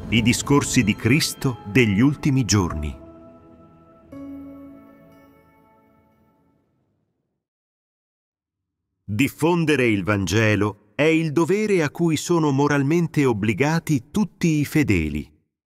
I discorsi di Cristo degli ultimi giorni. Diffondere il Vangelo è il dovere a cui sono moralmente obbligati tutti i fedeli.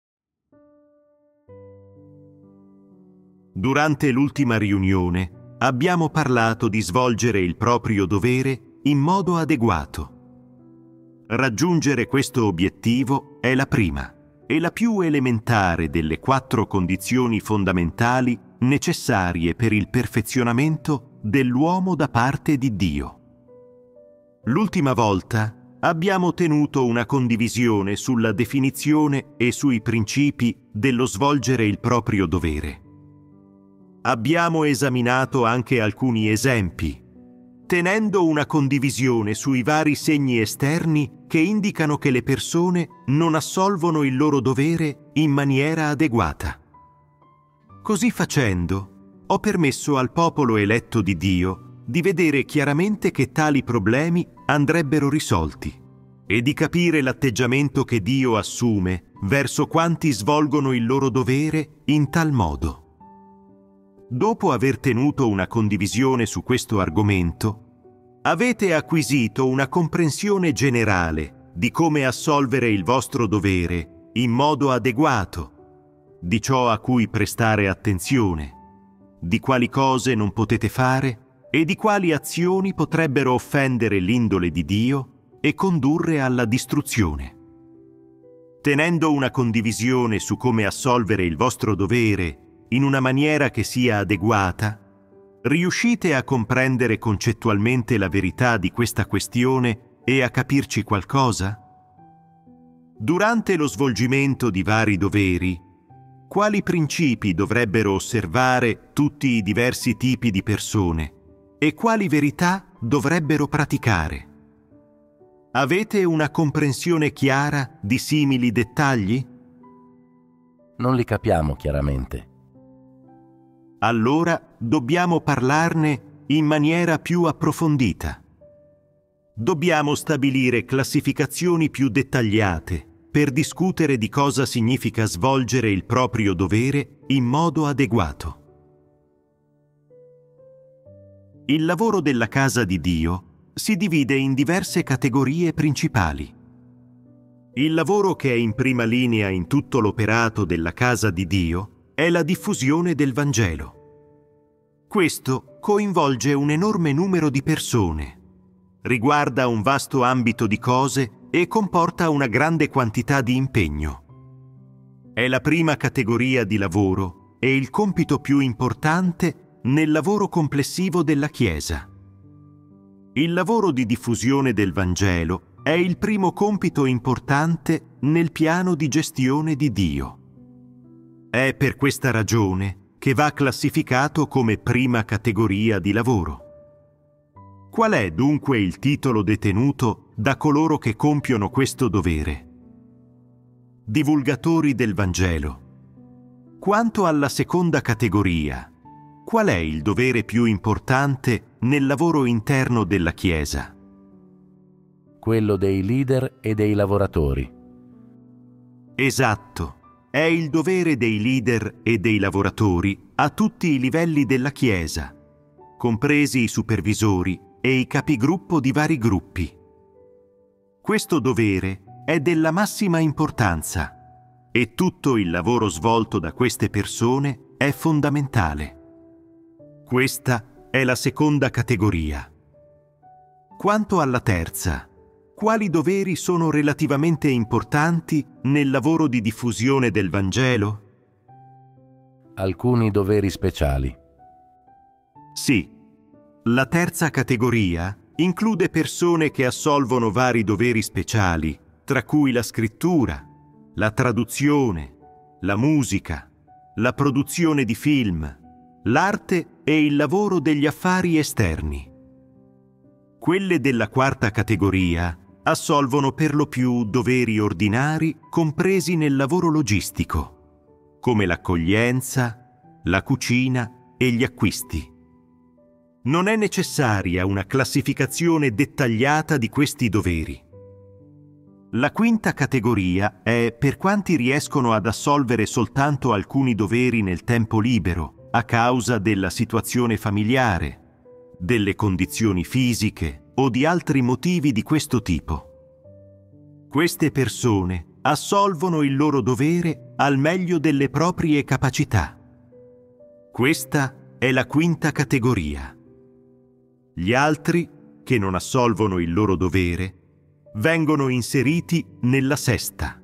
Durante l'ultima riunione abbiamo parlato di svolgere il proprio dovere in modo adeguato. Raggiungere questo obiettivo è la prima e la più elementare delle 4 condizioni fondamentali necessarie per il perfezionamento dell'uomo da parte di Dio. L'ultima volta abbiamo tenuto una condivisione sulla definizione e sui principi dello svolgere il proprio dovere. Abbiamo esaminato anche alcuni esempi, tenendo una condivisione sui vari segni esterni che indicano che le persone non assolvono il loro dovere in maniera adeguata. Così facendo, ho permesso al popolo eletto di Dio di vedere chiaramente che tali problemi andrebbero risolti e di capire l'atteggiamento che Dio assume verso quanti svolgono il loro dovere in tal modo. Dopo aver tenuto una condivisione su questo argomento, avete acquisito una comprensione generale di come assolvere il vostro dovere in modo adeguato, di ciò a cui prestare attenzione, di quali cose non potete fare e di quali azioni potrebbero offendere l'indole di Dio e condurre alla distruzione. Tenendo una condivisione su come assolvere il vostro dovere in una maniera che sia adeguata, riuscite a comprendere concettualmente la verità di questa questione e a capirci qualcosa? Durante lo svolgimento di vari doveri, quali principi dovrebbero osservare tutti i diversi tipi di persone e quali verità dovrebbero praticare? Avete una comprensione chiara di simili dettagli? Non li capiamo chiaramente. Allora dobbiamo parlarne in maniera più approfondita. Dobbiamo stabilire classificazioni più dettagliate per discutere di cosa significa svolgere il proprio dovere in modo adeguato. Il lavoro della casa di Dio si divide in diverse categorie principali. Il lavoro che è in prima linea in tutto l'operato della casa di Dio è la diffusione del Vangelo. Questo coinvolge un enorme numero di persone, riguarda un vasto ambito di cose e comporta una grande quantità di impegno. È la prima categoria di lavoro e il compito più importante nel lavoro complessivo della Chiesa. Il lavoro di diffusione del Vangelo è il primo compito importante nel piano di gestione di Dio. È per questa ragione che va classificato come prima categoria di lavoro. Qual è dunque il titolo detenuto da coloro che compiono questo dovere? Divulgatori del Vangelo. Quanto alla seconda categoria, qual è il dovere più importante nel lavoro interno della Chiesa? Quello dei leader e dei lavoratori. Esatto. È il dovere dei leader e dei lavoratori a tutti i livelli della Chiesa, compresi i supervisori e i capigruppo di vari gruppi. Questo dovere è della massima importanza e tutto il lavoro svolto da queste persone è fondamentale. Questa è la seconda categoria. Quanto alla terza, quali doveri sono relativamente importanti nel lavoro di diffusione del Vangelo? Alcuni doveri speciali. Sì, la terza categoria include persone che assolvono vari doveri speciali, tra cui la scrittura, la traduzione, la musica, la produzione di film, l'arte e il lavoro degli affari esterni. Quelle della quarta categoria assolvono per lo più doveri ordinari compresi nel lavoro logistico, come l'accoglienza, la cucina e gli acquisti. Non è necessaria una classificazione dettagliata di questi doveri. La quinta categoria è per quanti riescono ad assolvere soltanto alcuni doveri nel tempo libero, a causa della situazione familiare, delle condizioni fisiche o di altri motivi di questo tipo. Queste persone assolvono il loro dovere al meglio delle proprie capacità. Questa è la quinta categoria. Gli altri, che non assolvono il loro dovere, vengono inseriti nella sesta.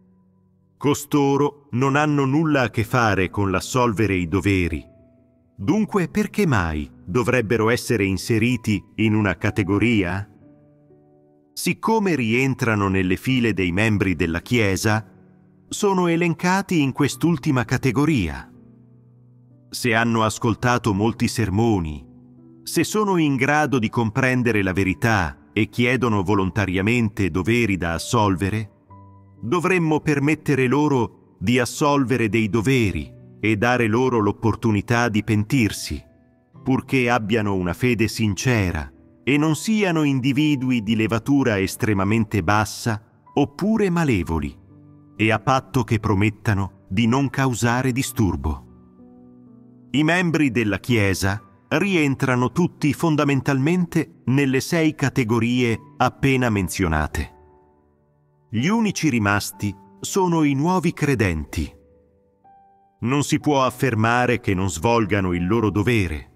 Costoro non hanno nulla a che fare con l'assolvere i doveri. Dunque, perché mai dovrebbero essere inseriti in una categoria? Siccome rientrano nelle file dei membri della Chiesa, sono elencati in quest'ultima categoria. Se hanno ascoltato molti sermoni, se sono in grado di comprendere la verità e chiedono volontariamente doveri da assolvere, dovremmo permettere loro di assolvere dei doveri e dare loro l'opportunità di pentirsi, purché abbiano una fede sincera e non siano individui di levatura estremamente bassa oppure malevoli, e a patto che promettano di non causare disturbo. I membri della Chiesa rientrano tutti fondamentalmente nelle 6 categorie appena menzionate. Gli unici rimasti sono i nuovi credenti. Non si può affermare che non svolgano il loro dovere.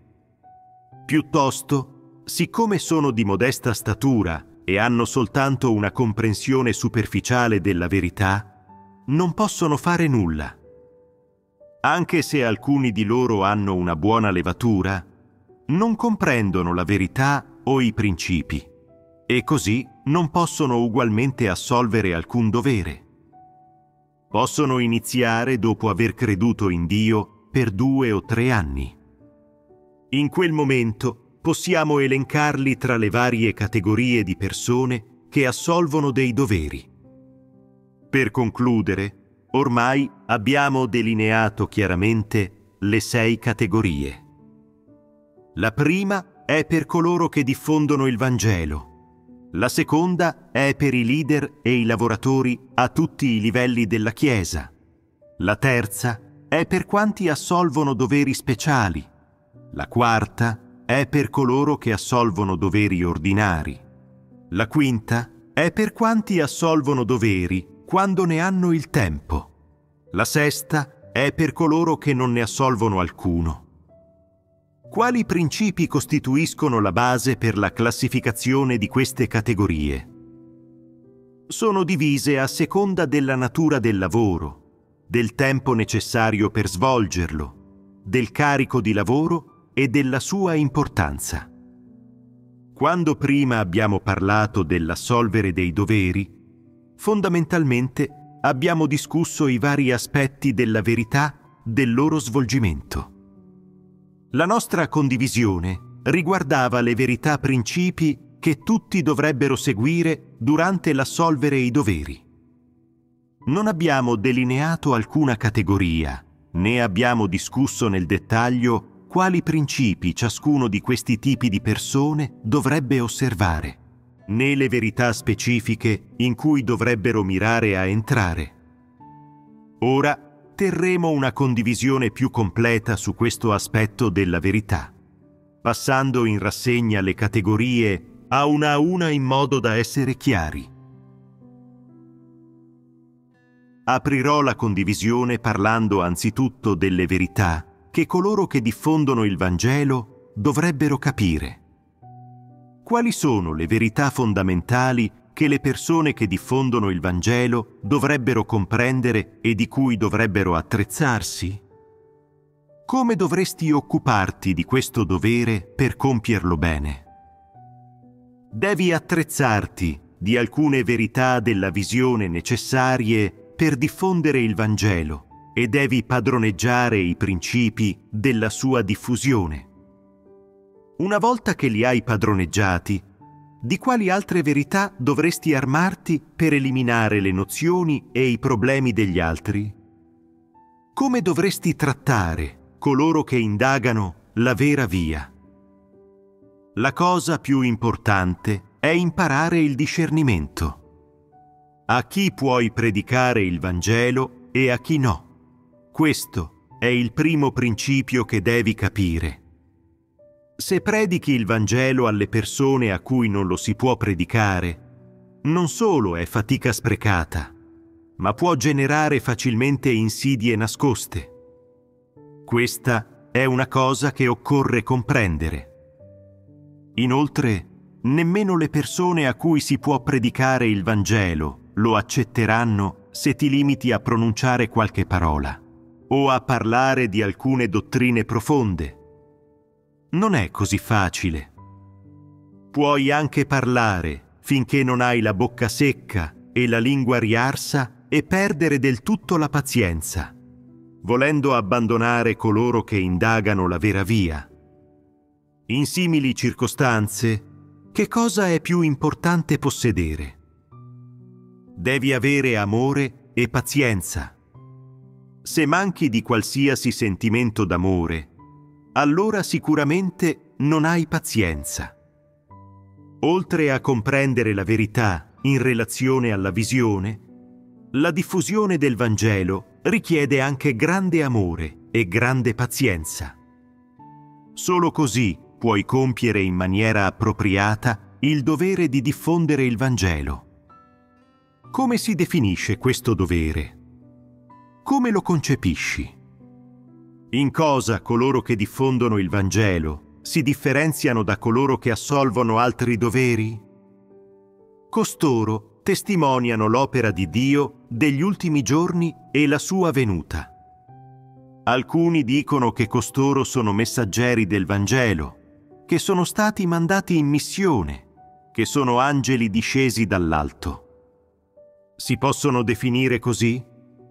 Piuttosto, siccome sono di modesta statura e hanno soltanto una comprensione superficiale della verità, non possono fare nulla. Anche se alcuni di loro hanno una buona levatura, non comprendono la verità o i principi, e così non possono ugualmente assolvere alcun dovere. Possono iniziare dopo aver creduto in Dio per 2 o 3 anni. In quel momento possiamo elencarli tra le varie categorie di persone che assolvono dei doveri. Per concludere, ormai abbiamo delineato chiaramente le 6 categorie. La prima è per coloro che diffondono il Vangelo. La seconda è per i leader e i lavoratori a tutti i livelli della Chiesa. La terza è per quanti assolvono doveri speciali. La quarta è per coloro che assolvono doveri ordinari. La quinta è per quanti assolvono doveri quando ne hanno il tempo. La sesta è per coloro che non ne assolvono alcuno. Quali principi costituiscono la base per la classificazione di queste categorie? Sono divise a seconda della natura del lavoro, del tempo necessario per svolgerlo, del carico di lavoro e della sua importanza. Quando prima abbiamo parlato dell'assolvere dei doveri, fondamentalmente abbiamo discusso i vari aspetti della verità del loro svolgimento. La nostra condivisione riguardava le verità principi che tutti dovrebbero seguire durante l'assolvere i doveri. Non abbiamo delineato alcuna categoria, né abbiamo discusso nel dettaglio quali principi ciascuno di questi tipi di persone dovrebbe osservare, né le verità specifiche in cui dovrebbero mirare a entrare. Ora terremo una condivisione più completa su questo aspetto della verità, passando in rassegna le categorie a una in modo da essere chiari. Aprirò la condivisione parlando anzitutto delle verità che coloro che diffondono il Vangelo dovrebbero capire. Quali sono le verità fondamentali che le persone che diffondono il Vangelo dovrebbero comprendere e di cui dovrebbero attrezzarsi? Come dovresti occuparti di questo dovere per compierlo bene? Devi attrezzarti di alcune verità della visione necessarie per diffondere il Vangelo e devi padroneggiare i principi della sua diffusione. Una volta che li hai padroneggiati, di quali altre verità dovresti armarti per eliminare le nozioni e i problemi degli altri? Come dovresti trattare coloro che indagano la vera via? La cosa più importante è imparare il discernimento. A chi puoi predicare il Vangelo e a chi no. Questo è il primo principio che devi capire. Se predichi il Vangelo alle persone a cui non lo si può predicare, non solo è fatica sprecata, ma può generare facilmente insidie nascoste. Questa è una cosa che occorre comprendere. Inoltre, nemmeno le persone a cui si può predicare il Vangelo lo accetteranno se ti limiti a pronunciare qualche parola o a parlare di alcune dottrine profonde. Non è così facile. Puoi anche parlare finché non hai la bocca secca e la lingua riarsa e perdere del tutto la pazienza, volendo abbandonare coloro che indagano la vera via. In simili circostanze, che cosa è più importante possedere? Devi avere amore e pazienza. Se manchi di qualsiasi sentimento d'amore, allora sicuramente non hai pazienza. Oltre a comprendere la verità in relazione alla visione, la diffusione del Vangelo richiede anche grande amore e grande pazienza. Solo così puoi compiere in maniera appropriata il dovere di diffondere il Vangelo. Come si definisce questo dovere? Come lo concepisci? In cosa coloro che diffondono il Vangelo si differenziano da coloro che assolvono altri doveri? Costoro testimoniano l'opera di Dio degli ultimi giorni e la sua venuta. Alcuni dicono che costoro sono messaggeri del Vangelo, che sono stati mandati in missione, che sono angeli discesi dall'alto. Si possono definire così?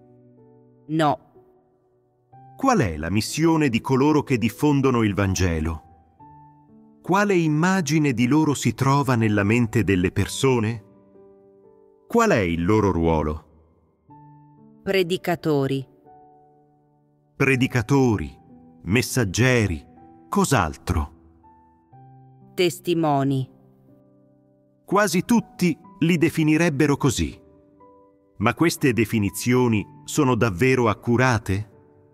No. Qual è la missione di coloro che diffondono il Vangelo? Quale immagine di loro si trova nella mente delle persone? Qual è il loro ruolo? Predicatori. Predicatori, messaggeri, cos'altro? Testimoni. Quasi tutti li definirebbero così. Ma queste definizioni sono davvero accurate?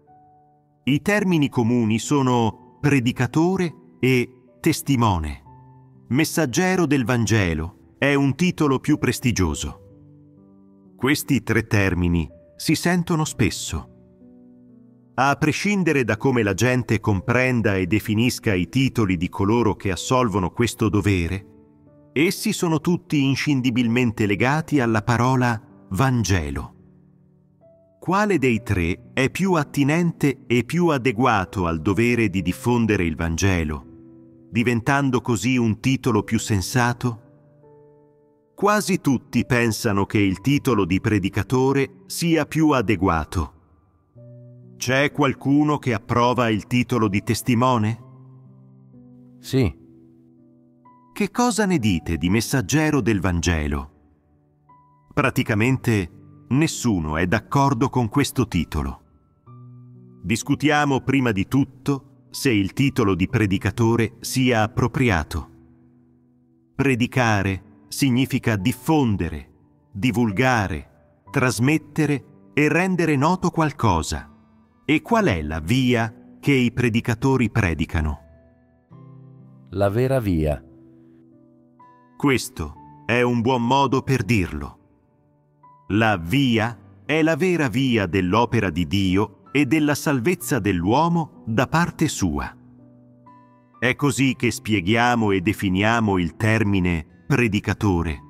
I termini comuni sono predicatore e testimone. Messaggero del Vangelo è un titolo più prestigioso. Questi tre termini si sentono spesso. A prescindere da come la gente comprenda e definisca i titoli di coloro che assolvono questo dovere, essi sono tutti inscindibilmente legati alla parola Vangelo. Quale dei tre è più attinente e più adeguato al dovere di diffondere il Vangelo, diventando così un titolo più sensato? Quasi tutti pensano che il titolo di predicatore sia più adeguato. C'è qualcuno che approva il titolo di testimone? Sì. Che cosa ne dite di messaggero del Vangelo? Praticamente nessuno è d'accordo con questo titolo. Discutiamo prima di tutto se il titolo di predicatore sia appropriato. Predicare significa diffondere, divulgare, trasmettere e rendere noto qualcosa. E qual è la via che i predicatori predicano? La vera via. Questo è un buon modo per dirlo. La via è la vera via dell'opera di Dio e della salvezza dell'uomo da parte sua. È così che spieghiamo e definiamo il termine predicatore.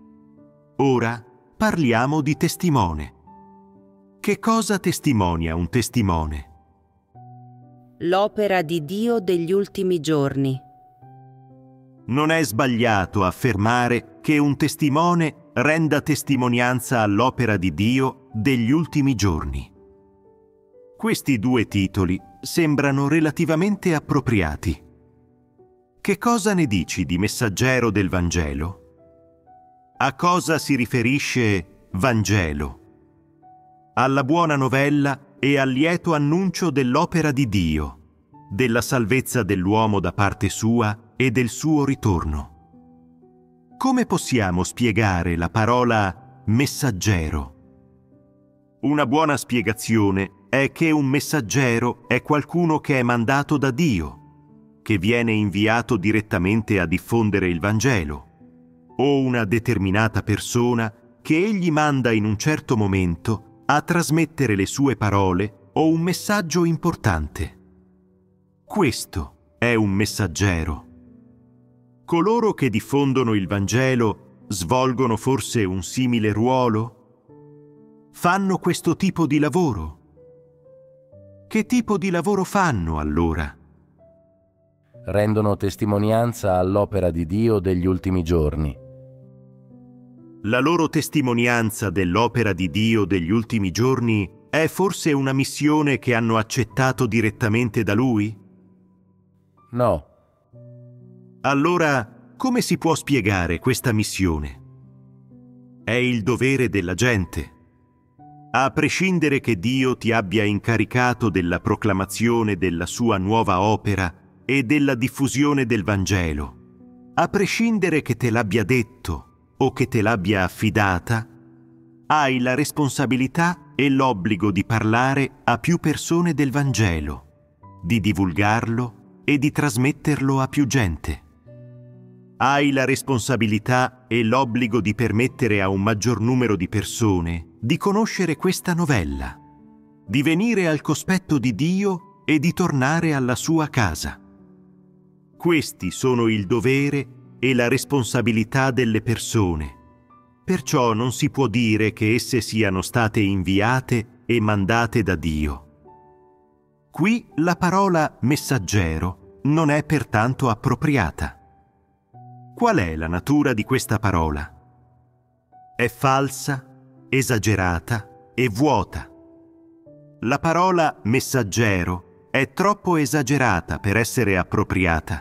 Ora parliamo di testimone. Che cosa testimonia un testimone? L'opera di Dio degli ultimi giorni. Non è sbagliato affermare che un testimone renda testimonianza all'opera di Dio degli ultimi giorni. Questi due titoli sembrano relativamente appropriati. Che cosa ne dici di messaggero del Vangelo? A cosa si riferisce Vangelo? Alla buona novella e al lieto annuncio dell'opera di Dio, della salvezza dell'uomo da parte sua e del suo ritorno. Come possiamo spiegare la parola messaggero. Una buona spiegazione è che un messaggero è qualcuno che è mandato da Dio, che viene inviato direttamente a diffondere il Vangelo, o una determinata persona che egli manda in un certo momento a trasmettere le sue parole o un messaggio importante. Questo è un messaggero. Coloro che diffondono il Vangelo svolgono forse un simile ruolo? Fanno questo tipo di lavoro? Che tipo di lavoro fanno allora? Rendono testimonianza all'opera di Dio degli ultimi giorni. La loro testimonianza dell'opera di Dio degli ultimi giorni è forse una missione che hanno accettato direttamente da Lui? No. Allora, come si può spiegare questa missione? È il dovere della gente. A prescindere che Dio ti abbia incaricato della proclamazione della sua nuova opera e della diffusione del Vangelo, a prescindere che te l'abbia detto o che te l'abbia affidata, hai la responsabilità e l'obbligo di parlare a più persone del Vangelo, di divulgarlo e di trasmetterlo a più gente. Hai la responsabilità e l'obbligo di permettere a un maggior numero di persone di conoscere questa novella, di venire al cospetto di Dio e di tornare alla sua casa. Questi sono il dovere e la responsabilità delle persone. Perciò non si può dire che esse siano state inviate e mandate da Dio. Qui la parola messaggero non è pertanto appropriata. Qual è la natura di questa parola? È falsa, esagerata e vuota. La parola messaggero è troppo esagerata per essere appropriata.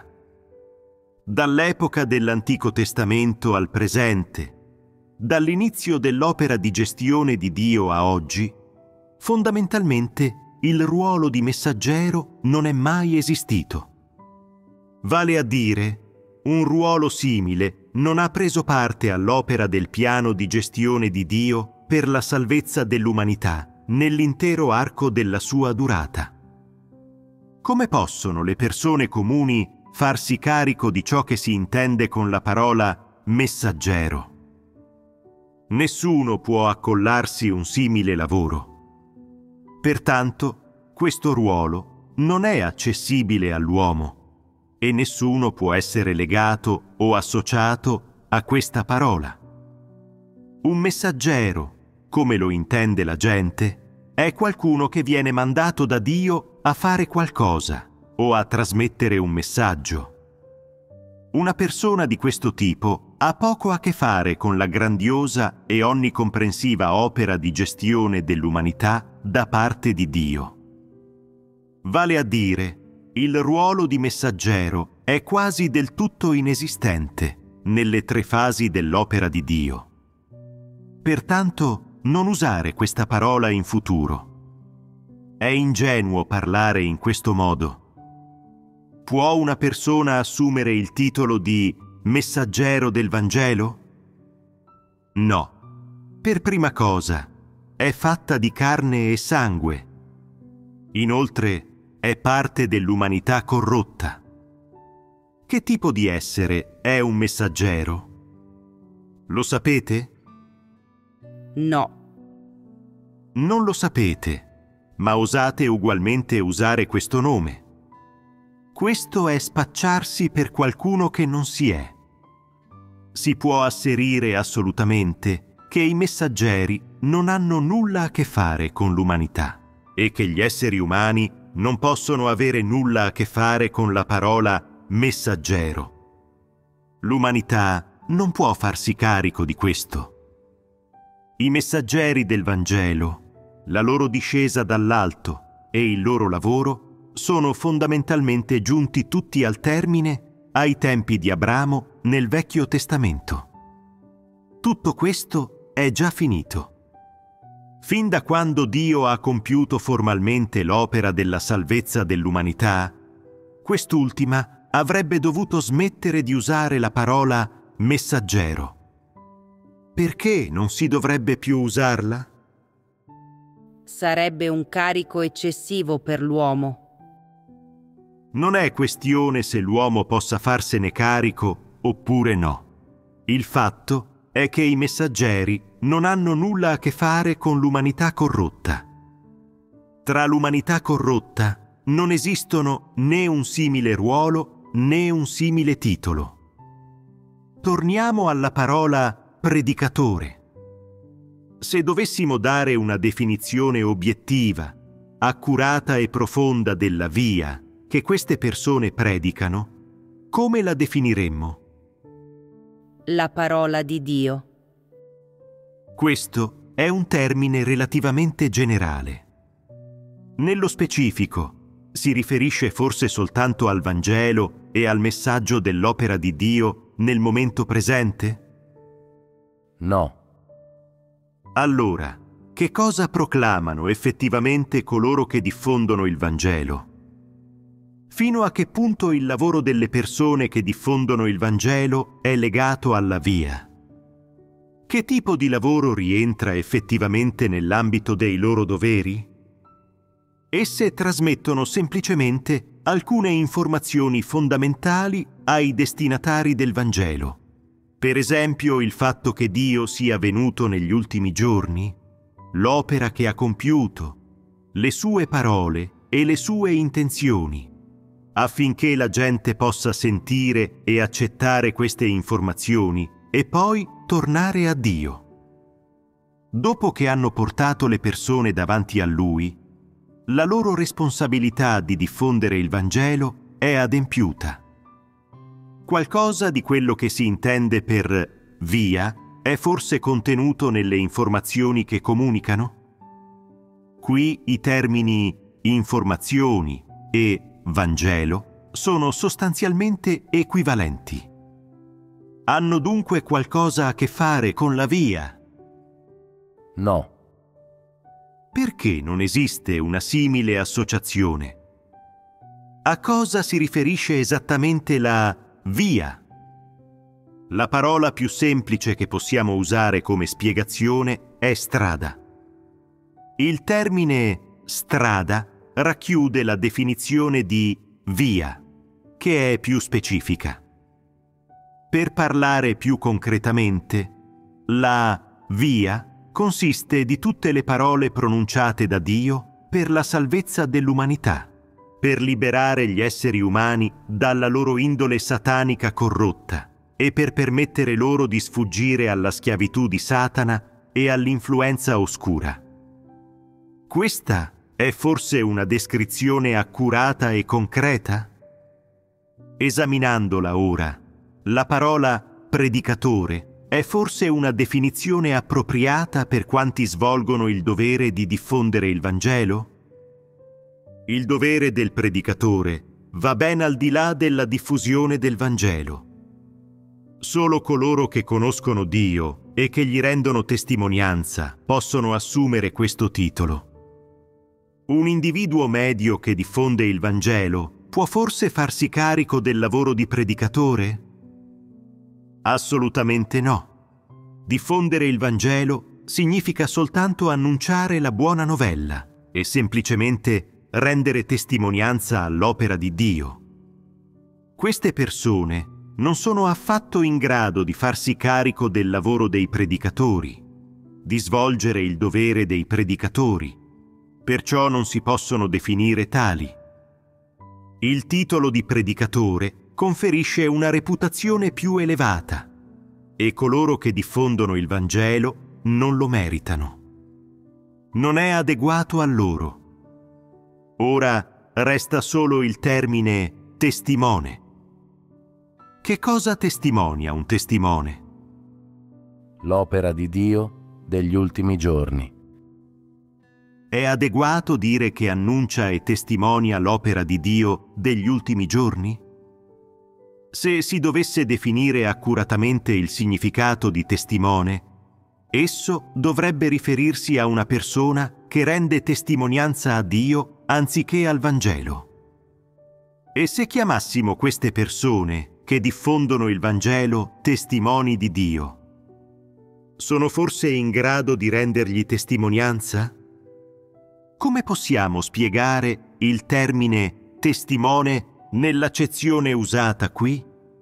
Dall'epoca dell'Antico Testamento al presente, dall'inizio dell'opera di gestione di Dio a oggi, fondamentalmente il ruolo di messaggero non è mai esistito. Vale a dire, un ruolo simile non ha preso parte all'opera del piano di gestione di Dio per la salvezza dell'umanità nell'intero arco della sua durata. Come possono le persone comuni farsi carico di ciò che si intende con la parola messaggero? Nessuno può accollarsi un simile lavoro. Pertanto, questo ruolo non è accessibile all'uomo e nessuno può essere legato o associato a questa parola. Un messaggero, come lo intende la gente, è qualcuno che viene mandato da Dio a fare qualcosa o a trasmettere un messaggio. Una persona di questo tipo ha poco a che fare con la grandiosa e onnicomprensiva opera di gestione dell'umanità da parte di Dio. Vale a dire, il ruolo di messaggero è quasi del tutto inesistente nelle 3 fasi dell'opera di Dio. Pertanto, non usare questa parola in futuro. È ingenuo parlare in questo modo. Può una persona assumere il titolo di messaggero del Vangelo? No. Per prima cosa, è fatta di carne e sangue. Inoltre, è parte dell'umanità corrotta. Che tipo di essere è un messaggero? Lo sapete? No. Non lo sapete, ma osate ugualmente usare questo nome. Questo è spacciarsi per qualcuno che non si è. Si può asserire assolutamente che i messaggeri non hanno nulla a che fare con l'umanità e che gli esseri umani non possono avere nulla a che fare con la parola messaggero. L'umanità non può farsi carico di questo. I messaggeri del Vangelo, la loro discesa dall'alto e il loro lavoro sono fondamentalmente giunti tutti al termine ai tempi di Abramo nel Vecchio Testamento. Tutto questo è già finito. Fin da quando Dio ha compiuto formalmente l'opera della salvezza dell'umanità, quest'ultima avrebbe dovuto smettere di usare la parola messaggero. Perché non si dovrebbe più usarla? Sarebbe un carico eccessivo per l'uomo. Non è questione se l'uomo possa farsene carico oppure no. Il fatto è che i messaggeri non hanno nulla a che fare con l'umanità corrotta. Tra l'umanità corrotta non esistono né un simile ruolo né un simile titolo. Torniamo alla parola predicatore. Se dovessimo dare una definizione obiettiva, accurata e profonda della via che queste persone predicano, come la definiremmo? La parola di Dio. Questo è un termine relativamente generale. Nello specifico, si riferisce forse soltanto al Vangelo e al messaggio dell'opera di Dio nel momento presente? No. Allora, che cosa proclamano effettivamente coloro che diffondono il Vangelo? Fino a che punto il lavoro delle persone che diffondono il Vangelo è legato alla via? Che tipo di lavoro rientra effettivamente nell'ambito dei loro doveri? Esse trasmettono semplicemente alcune informazioni fondamentali ai destinatari del Vangelo. Per esempio il fatto che Dio sia venuto negli ultimi giorni, l'opera che ha compiuto, le sue parole e le sue intenzioni, affinché la gente possa sentire e accettare queste informazioni e poi tornare a Dio. Dopo che hanno portato le persone davanti a Lui, la loro responsabilità di diffondere il Vangelo è adempiuta. Qualcosa di quello che si intende per via è forse contenuto nelle informazioni che comunicano? Qui i termini informazioni e Vangelo sono sostanzialmente equivalenti. Hanno dunque qualcosa a che fare con la via? No. Perché non esiste una simile associazione? A cosa si riferisce esattamente la via? La parola più semplice che possiamo usare come spiegazione è strada. Il termine strada racchiude la definizione di via, che è più specifica. Per parlare più concretamente, la via consiste di tutte le parole pronunciate da Dio per la salvezza dell'umanità, per liberare gli esseri umani dalla loro indole satanica corrotta e per permettere loro di sfuggire alla schiavitù di Satana e all'influenza oscura. Questa è forse una descrizione accurata e concreta? Esaminandola ora, la parola predicatore è forse una definizione appropriata per quanti svolgono il dovere di diffondere il Vangelo? Il dovere del predicatore va ben al di là della diffusione del Vangelo. Solo coloro che conoscono Dio e che gli rendono testimonianza possono assumere questo titolo. Un individuo medio che diffonde il Vangelo può forse farsi carico del lavoro di predicatore? Assolutamente no. Diffondere il Vangelo significa soltanto annunciare la buona novella e semplicemente rendere testimonianza all'opera di Dio. Queste persone non sono affatto in grado di farsi carico del lavoro dei predicatori, di svolgere il dovere dei predicatori, perciò non si possono definire tali. Il titolo di predicatore conferisce una reputazione più elevata e coloro che diffondono il Vangelo non lo meritano. Non è adeguato a loro. Ora resta solo il termine testimone. Che cosa testimonia un testimone? L'opera di Dio degli ultimi giorni. È adeguato dire che annuncia e testimonia l'opera di Dio degli ultimi giorni? Se si dovesse definire accuratamente il significato di testimone, esso dovrebbe riferirsi a una persona che rende testimonianza a Dio anziché al Vangelo. E se chiamassimo queste persone che diffondono il Vangelo testimoni di Dio, sono forse in grado di rendergli testimonianza? Come possiamo spiegare il termine testimone nell'accezione usata qui?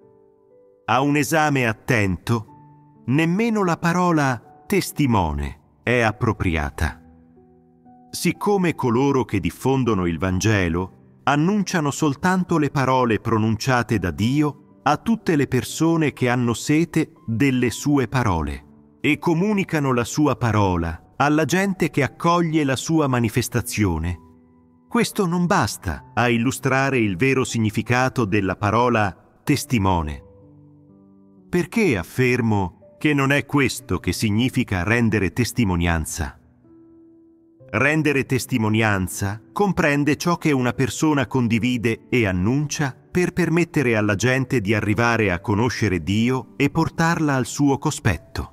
A un esame attento, nemmeno la parola testimone è appropriata. Siccome coloro che diffondono il Vangelo annunciano soltanto le parole pronunciate da Dio a tutte le persone che hanno sete delle sue parole e comunicano la sua parola alla gente che accoglie la sua manifestazione, questo non basta a illustrare il vero significato della parola testimone. Perché affermo che non è questo che significa rendere testimonianza? Rendere testimonianza comprende ciò che una persona condivide e annuncia per permettere alla gente di arrivare a conoscere Dio e portarla al suo cospetto.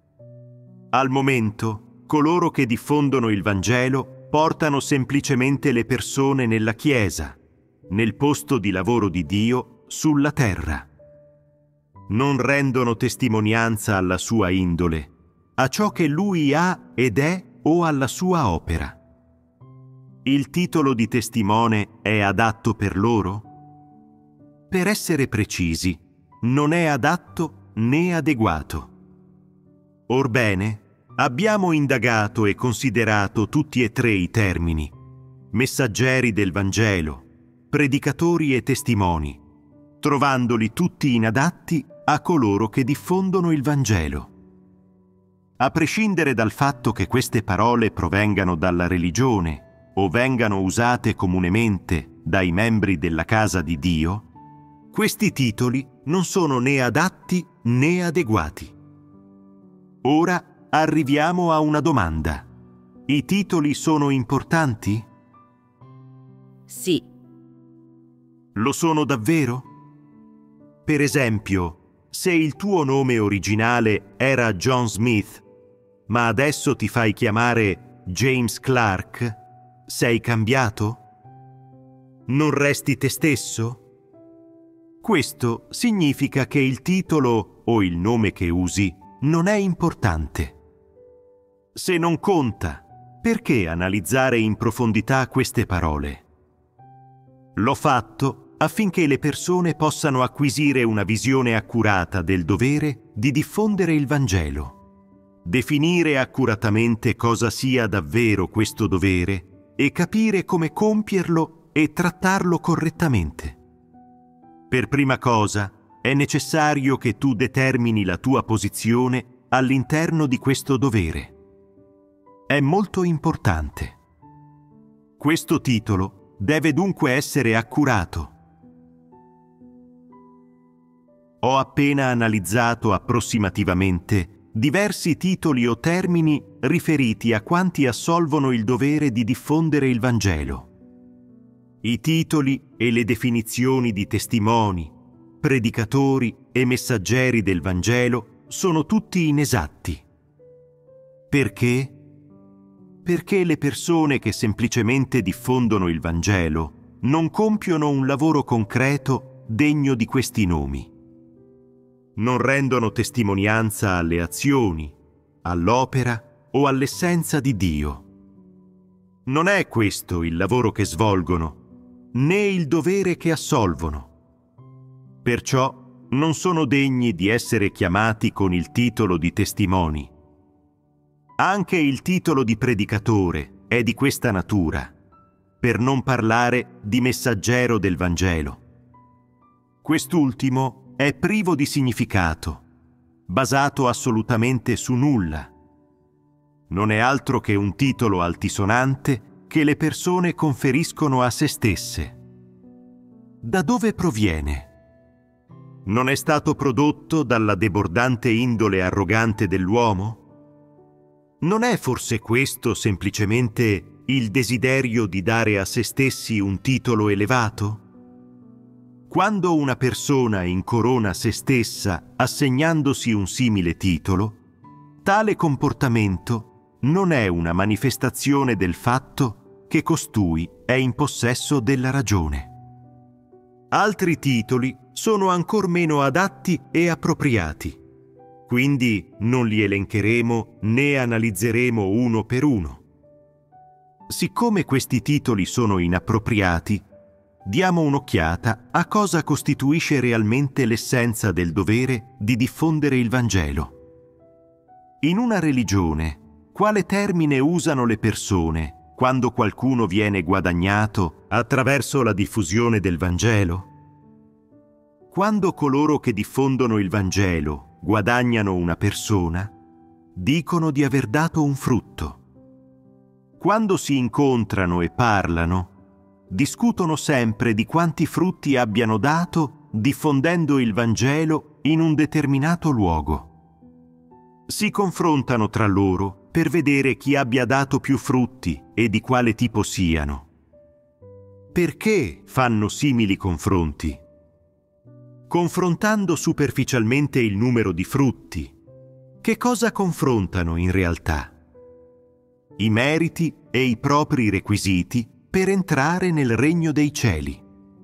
Al momento, coloro che diffondono il Vangelo portano semplicemente le persone nella Chiesa, nel posto di lavoro di Dio sulla terra. Non rendono testimonianza alla sua indole, a ciò che Lui ha ed è o alla sua opera. Il titolo di testimone è adatto per loro? Per essere precisi, non è adatto né adeguato. Orbene, abbiamo indagato e considerato tutti e tre i termini: messaggeri del Vangelo, predicatori e testimoni, trovandoli tutti inadatti a coloro che diffondono il Vangelo. A prescindere dal fatto che queste parole provengano dalla religione o vengano usate comunemente dai membri della casa di Dio, questi titoli non sono né adatti né adeguati. Ora arriviamo a una domanda. I titoli sono importanti? Sì. Lo sono davvero? Per esempio, se il tuo nome originale era John Smith, ma adesso ti fai chiamare James Clark, sei cambiato? Non resti te stesso? Questo significa che il titolo o il nome che usi non è importante. Se non conta, perché analizzare in profondità queste parole? L'ho fatto affinché le persone possano acquisire una visione accurata del dovere di diffondere il Vangelo, definire accuratamente cosa sia davvero questo dovere e capire come compierlo e trattarlo correttamente. Per prima cosa, è necessario che tu determini la tua posizione all'interno di questo dovere. È molto importante. Questo titolo deve dunque essere accurato. Ho appena analizzato approssimativamente diversi titoli o termini riferiti a quanti assolvono il dovere di diffondere il Vangelo. I titoli e le definizioni di testimoni, predicatori e messaggeri del Vangelo sono tutti inesatti. Perché? Perché le persone che semplicemente diffondono il Vangelo non compiono un lavoro concreto degno di questi nomi. Non rendono testimonianza alle azioni, all'opera o all'essenza di Dio. Non è questo il lavoro che svolgono, né il dovere che assolvono. Perciò non sono degni di essere chiamati con il titolo di testimoni. Anche il titolo di predicatore è di questa natura, per non parlare di messaggero del Vangelo. Quest'ultimo è privo di significato, basato assolutamente su nulla. Non è altro che un titolo altisonante che le persone conferiscono a se stesse. Da dove proviene? Non è stato prodotto dalla debordante indole arrogante dell'uomo? Non è forse questo semplicemente il desiderio di dare a se stessi un titolo elevato? Quando una persona incorona se stessa assegnandosi un simile titolo, tale comportamento non è una manifestazione del fatto che costui è in possesso della ragione. Altri titoli sono ancor meno adatti e appropriati. Quindi non li elencheremo né analizzeremo uno per uno. Siccome questi titoli sono inappropriati, diamo un'occhiata a cosa costituisce realmente l'essenza del dovere di diffondere il Vangelo. In una religione, quale termine usano le persone quando qualcuno viene guadagnato attraverso la diffusione del Vangelo? Quando coloro che diffondono il Vangelo guadagnano una persona, dicono di aver dato un frutto. Quando si incontrano e parlano, discutono sempre di quanti frutti abbiano dato diffondendo il Vangelo in un determinato luogo. Si confrontano tra loro per vedere chi abbia dato più frutti e di quale tipo siano. Perché fanno simili confronti? Confrontando superficialmente il numero di frutti, che cosa confrontano in realtà? I meriti e i propri requisiti per entrare nel regno dei cieli.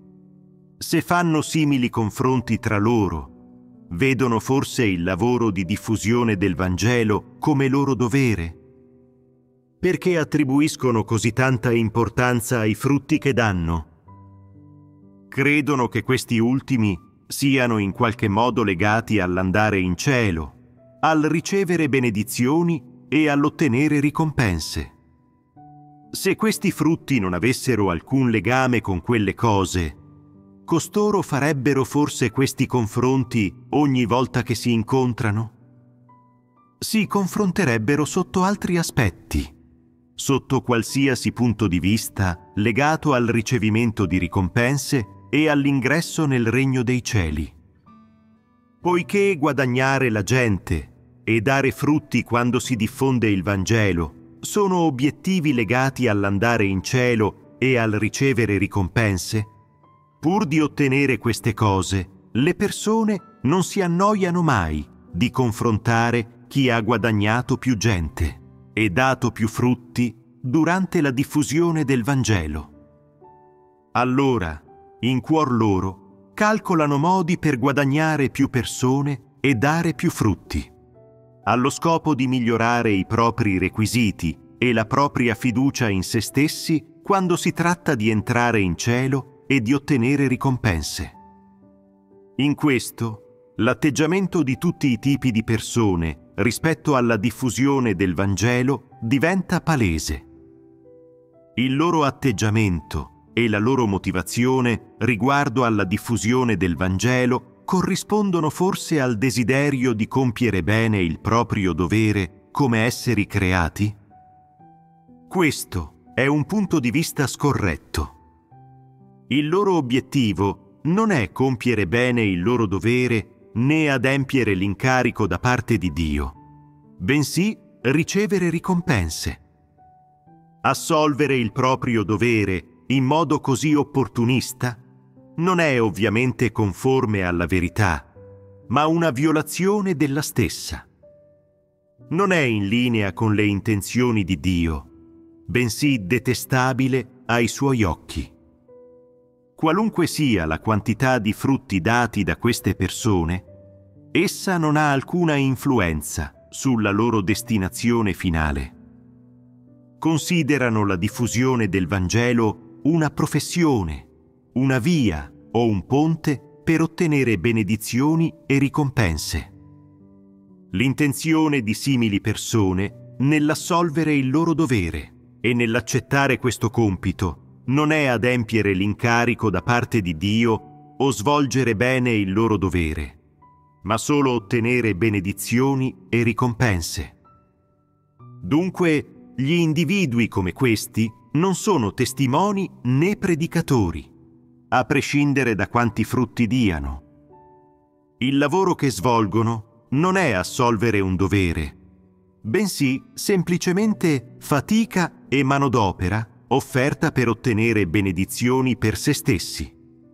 Se fanno simili confronti tra loro, vedono forse il lavoro di diffusione del Vangelo come loro dovere? Perché attribuiscono così tanta importanza ai frutti che danno? Credono che questi ultimi siano in qualche modo legati all'andare in cielo, al ricevere benedizioni e all'ottenere ricompense. Se questi frutti non avessero alcun legame con quelle cose, costoro farebbero forse questi confronti ogni volta che si incontrano? Si confronterebbero sotto altri aspetti, sotto qualsiasi punto di vista legato al ricevimento di ricompense e all'ingresso nel regno dei cieli. Poiché guadagnare la gente e dare frutti quando si diffonde il Vangelo sono obiettivi legati all'andare in cielo e al ricevere ricompense, pur di ottenere queste cose, le persone non si annoiano mai di confrontare chi ha guadagnato più gente e dato più frutti durante la diffusione del Vangelo. Allora, in cuor loro, calcolano modi per guadagnare più persone e dare più frutti, allo scopo di migliorare i propri requisiti e la propria fiducia in se stessi quando si tratta di entrare in cielo e di ottenere ricompense. In questo, l'atteggiamento di tutti i tipi di persone rispetto alla diffusione del Vangelo diventa palese. Il loro atteggiamento e la loro motivazione riguardo alla diffusione del Vangelo corrispondono forse al desiderio di compiere bene il proprio dovere come esseri creati? Questo è un punto di vista scorretto. Il loro obiettivo non è compiere bene il loro dovere né adempiere l'incarico da parte di Dio, bensì ricevere ricompense. Assolvere il proprio dovere in modo così opportunista non è ovviamente conforme alla verità, ma una violazione della stessa. Non è in linea con le intenzioni di Dio, bensì detestabile ai suoi occhi. Qualunque sia la quantità di frutti dati da queste persone, essa non ha alcuna influenza sulla loro destinazione finale. Considerano la diffusione del Vangelo una professione, una via o un ponte per ottenere benedizioni e ricompense. L'intenzione di simili persone nell'assolvere il loro dovere e nell'accettare questo compito non è adempiere l'incarico da parte di Dio o svolgere bene il loro dovere, ma solo ottenere benedizioni e ricompense. Dunque, gli individui come questi non sono testimoni né predicatori, a prescindere da quanti frutti diano. Il lavoro che svolgono non è assolvere un dovere, bensì semplicemente fatica e manodopera offerta per ottenere benedizioni per se stessi.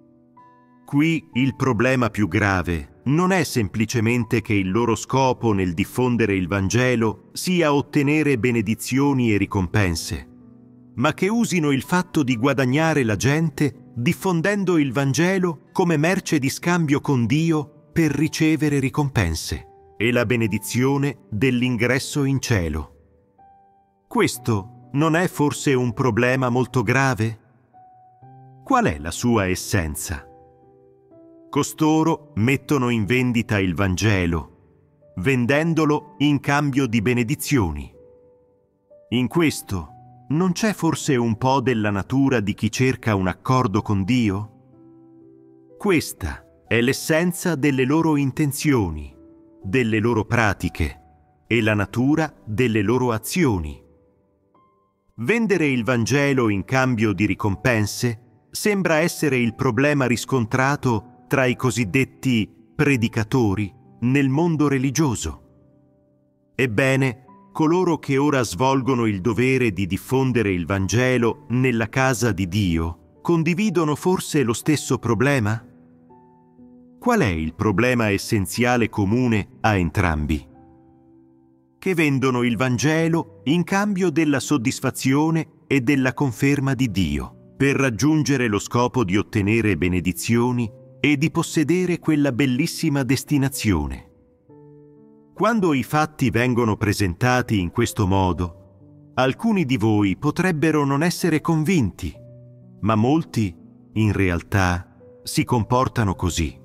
Qui il problema più grave non è semplicemente che il loro scopo nel diffondere il Vangelo sia ottenere benedizioni e ricompense, ma che usino il fatto di guadagnare la gente diffondendo il Vangelo come merce di scambio con Dio per ricevere ricompense. e la benedizione dell'ingresso in cielo. Questo non è forse un problema molto grave? Qual è la sua essenza? Costoro mettono in vendita il Vangelo, vendendolo in cambio di benedizioni. In questo non c'è forse un po' della natura di chi cerca un accordo con Dio? Questa è l'essenza delle loro intenzioni, delle loro pratiche e la natura delle loro azioni. Vendere il Vangelo in cambio di ricompense sembra essere il problema riscontrato tra i cosiddetti predicatori nel mondo religioso. Ebbene, coloro che ora svolgono il dovere di diffondere il Vangelo nella casa di Dio condividono forse lo stesso problema? Qual è il problema essenziale comune a entrambi? Che vendono il Vangelo in cambio della soddisfazione e della conferma di Dio, per raggiungere lo scopo di ottenere benedizioni e di possedere quella bellissima destinazione. Quando i fatti vengono presentati in questo modo, alcuni di voi potrebbero non essere convinti, ma molti, in realtà, si comportano così.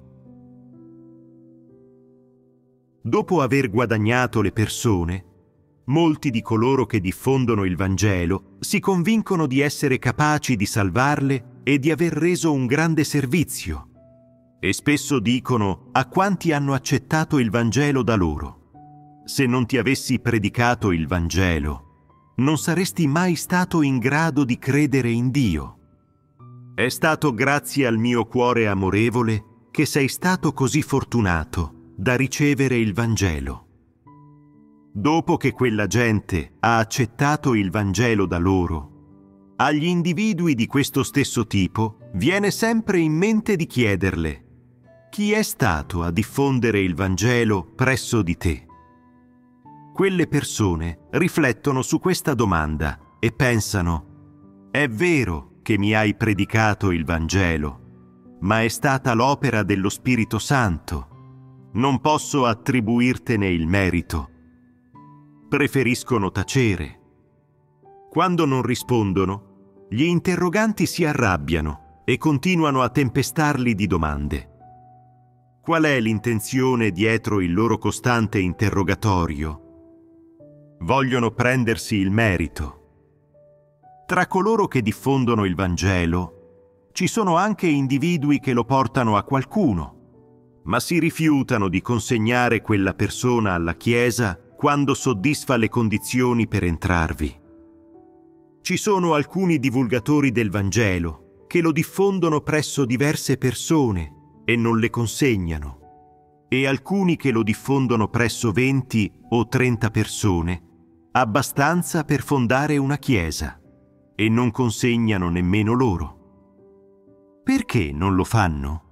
Dopo aver guadagnato le persone, molti di coloro che diffondono il Vangelo si convincono di essere capaci di salvarle e di aver reso un grande servizio, e spesso dicono a quanti hanno accettato il Vangelo da loro: se non ti avessi predicato il Vangelo, non saresti mai stato in grado di credere in Dio. È stato grazie al mio cuore amorevole che sei stato così fortunato da ricevere il Vangelo. Dopo che quella gente ha accettato il Vangelo da loro, agli individui di questo stesso tipo viene sempre in mente di chiederle: chi è stato a diffondere il Vangelo presso di te? Quelle persone riflettono su questa domanda e pensano: è vero che mi hai predicato il Vangelo, ma è stata l'opera dello Spirito Santo. Non posso attribuirtene il merito. Preferiscono tacere. Quando non rispondono, gli interroganti si arrabbiano e continuano a tempestarli di domande. Qual è l'intenzione dietro il loro costante interrogatorio? Vogliono prendersi il merito. Tra coloro che diffondono il Vangelo ci sono anche individui che lo portano a qualcuno, ma si rifiutano di consegnare quella persona alla Chiesa quando soddisfa le condizioni per entrarvi. Ci sono alcuni divulgatori del Vangelo che lo diffondono presso diverse persone e non le consegnano, e alcuni che lo diffondono presso 20 o 30 persone, abbastanza per fondare una Chiesa, e non consegnano nemmeno loro. Perché non lo fanno?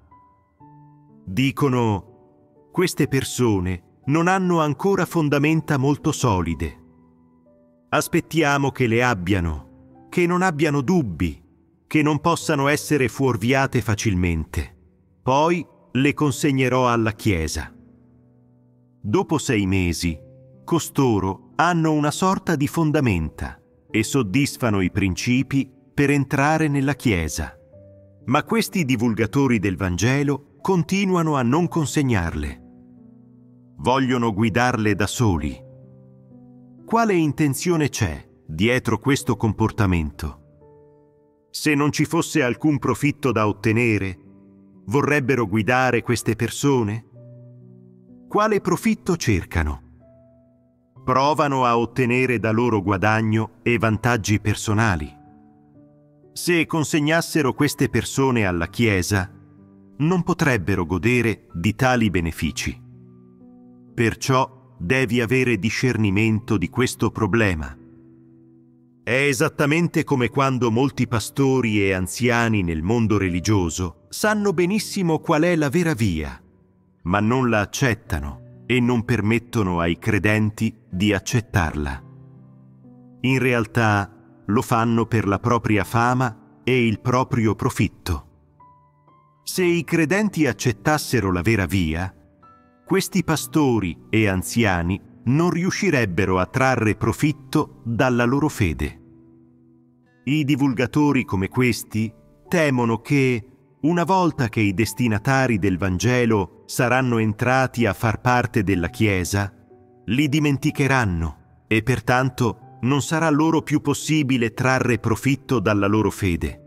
Dicono: queste persone non hanno ancora fondamenta molto solide. Aspettiamo che le abbiano, che non abbiano dubbi, che non possano essere fuorviate facilmente. Poi le consegnerò alla Chiesa. Dopo 6 mesi, costoro hanno una sorta di fondamenta e soddisfano i principi per entrare nella Chiesa. Ma questi divulgatori del Vangelo continuano a non consegnarle. Vogliono guidarle da soli. Quale intenzione c'è dietro questo comportamento? Se non ci fosse alcun profitto da ottenere, vorrebbero guidare queste persone? Quale profitto cercano? Provano a ottenere da loro guadagno e vantaggi personali. Se consegnassero queste persone alla Chiesa, non potrebbero godere di tali benefici. Perciò devi avere discernimento di questo problema. È esattamente come quando molti pastori e anziani nel mondo religioso sanno benissimo qual è la vera via, ma non la accettano e non permettono ai credenti di accettarla. In realtà lo fanno per la propria fama e il proprio profitto. Se i credenti accettassero la vera via, questi pastori e anziani non riuscirebbero a trarre profitto dalla loro fede. I divulgatori come questi temono che, una volta che i destinatari del Vangelo saranno entrati a far parte della Chiesa, li dimenticheranno e pertanto non sarà loro più possibile trarre profitto dalla loro fede.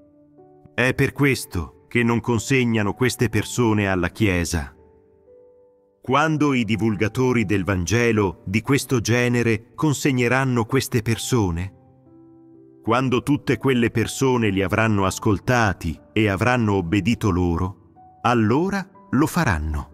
È per questo che non consegnano queste persone alla Chiesa. Quando i divulgatori del Vangelo di questo genere consegneranno queste persone, quando tutte quelle persone li avranno ascoltati e avranno obbedito loro, allora lo faranno.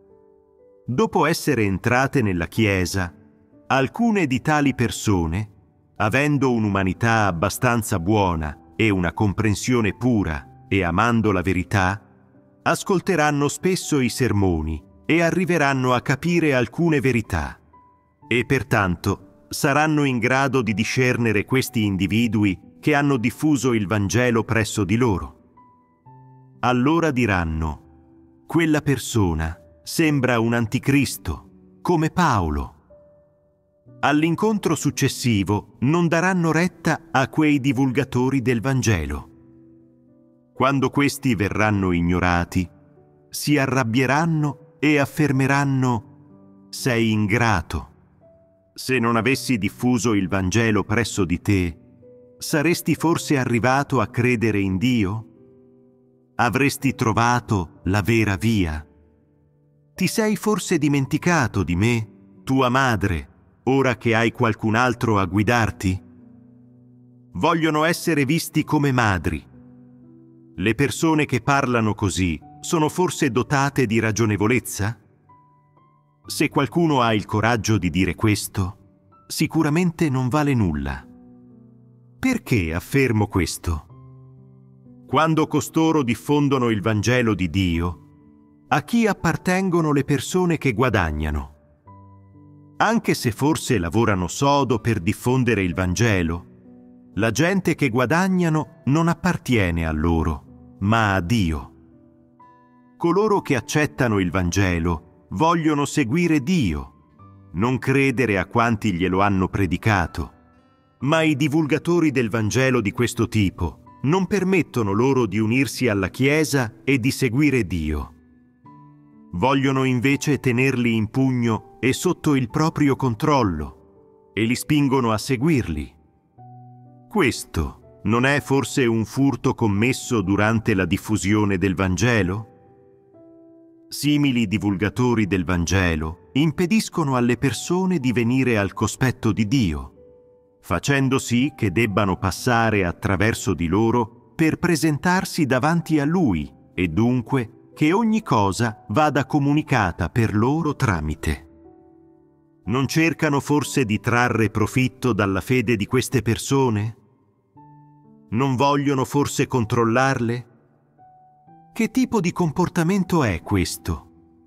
Dopo essere entrate nella Chiesa, alcune di tali persone, avendo un'umanità abbastanza buona e una comprensione pura e amando la verità, ascolteranno spesso i sermoni e arriveranno a capire alcune verità e pertanto saranno in grado di discernere questi individui che hanno diffuso il Vangelo presso di loro. Allora diranno: quella persona sembra un anticristo, come Paolo. All'incontro successivo non daranno retta a quei divulgatori del Vangelo. Quando questi verranno ignorati, si arrabbieranno e affermeranno: sei ingrato. Se non avessi diffuso il Vangelo presso di te, saresti forse arrivato a credere in Dio? Avresti trovato la vera via? Ti sei forse dimenticato di me, tua madre, ora che hai qualcun altro a guidarti? Vogliono essere visti come madri. Le persone che parlano così sono forse dotate di ragionevolezza? Se qualcuno ha il coraggio di dire questo, sicuramente non vale nulla. Perché affermo questo? Quando costoro diffondono il Vangelo di Dio, a chi appartengono le persone che guadagnano? Anche se forse lavorano sodo per diffondere il Vangelo, la gente che guadagnano non appartiene a loro, ma a Dio. Coloro che accettano il Vangelo vogliono seguire Dio, non credere a quanti glielo hanno predicato. Ma i divulgatori del Vangelo di questo tipo non permettono loro di unirsi alla Chiesa e di seguire Dio. Vogliono invece tenerli in pugno e sotto il proprio controllo e li spingono a seguirli. Questo non è forse un furto commesso durante la diffusione del Vangelo? Simili divulgatori del Vangelo impediscono alle persone di venire al cospetto di Dio, facendo sì che debbano passare attraverso di loro per presentarsi davanti a Lui e dunque che ogni cosa vada comunicata per loro tramite. Non cercano forse di trarre profitto dalla fede di queste persone? Non vogliono forse controllarle? Che tipo di comportamento è questo?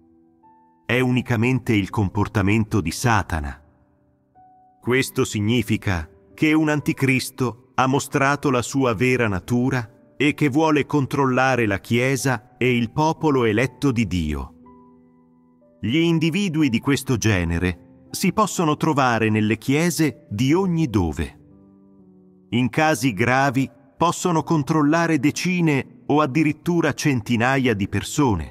È unicamente il comportamento di Satana. Questo significa che un anticristo ha mostrato la sua vera natura e che vuole controllare la Chiesa e il popolo eletto di Dio. Gli individui di questo genere si possono trovare nelle chiese di ogni dove. In casi gravi possono controllare decine o addirittura centinaia di persone.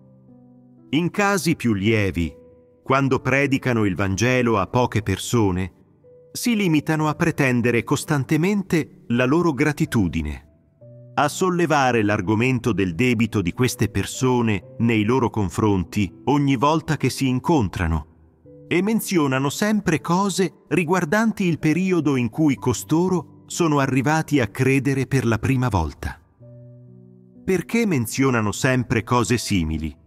In casi più lievi, quando predicano il Vangelo a poche persone, si limitano a pretendere costantemente la loro gratitudine, a sollevare l'argomento del debito di queste persone nei loro confronti ogni volta che si incontrano e menzionano sempre cose riguardanti il periodo in cui costoro sono arrivati a credere per la prima volta. Perché menzionano sempre cose simili?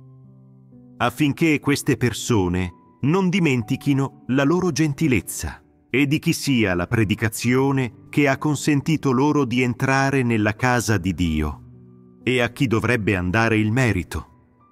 Affinché queste persone non dimentichino la loro gentilezza e di chi sia la predicazione che ha consentito loro di entrare nella casa di Dio e a chi dovrebbe andare il merito.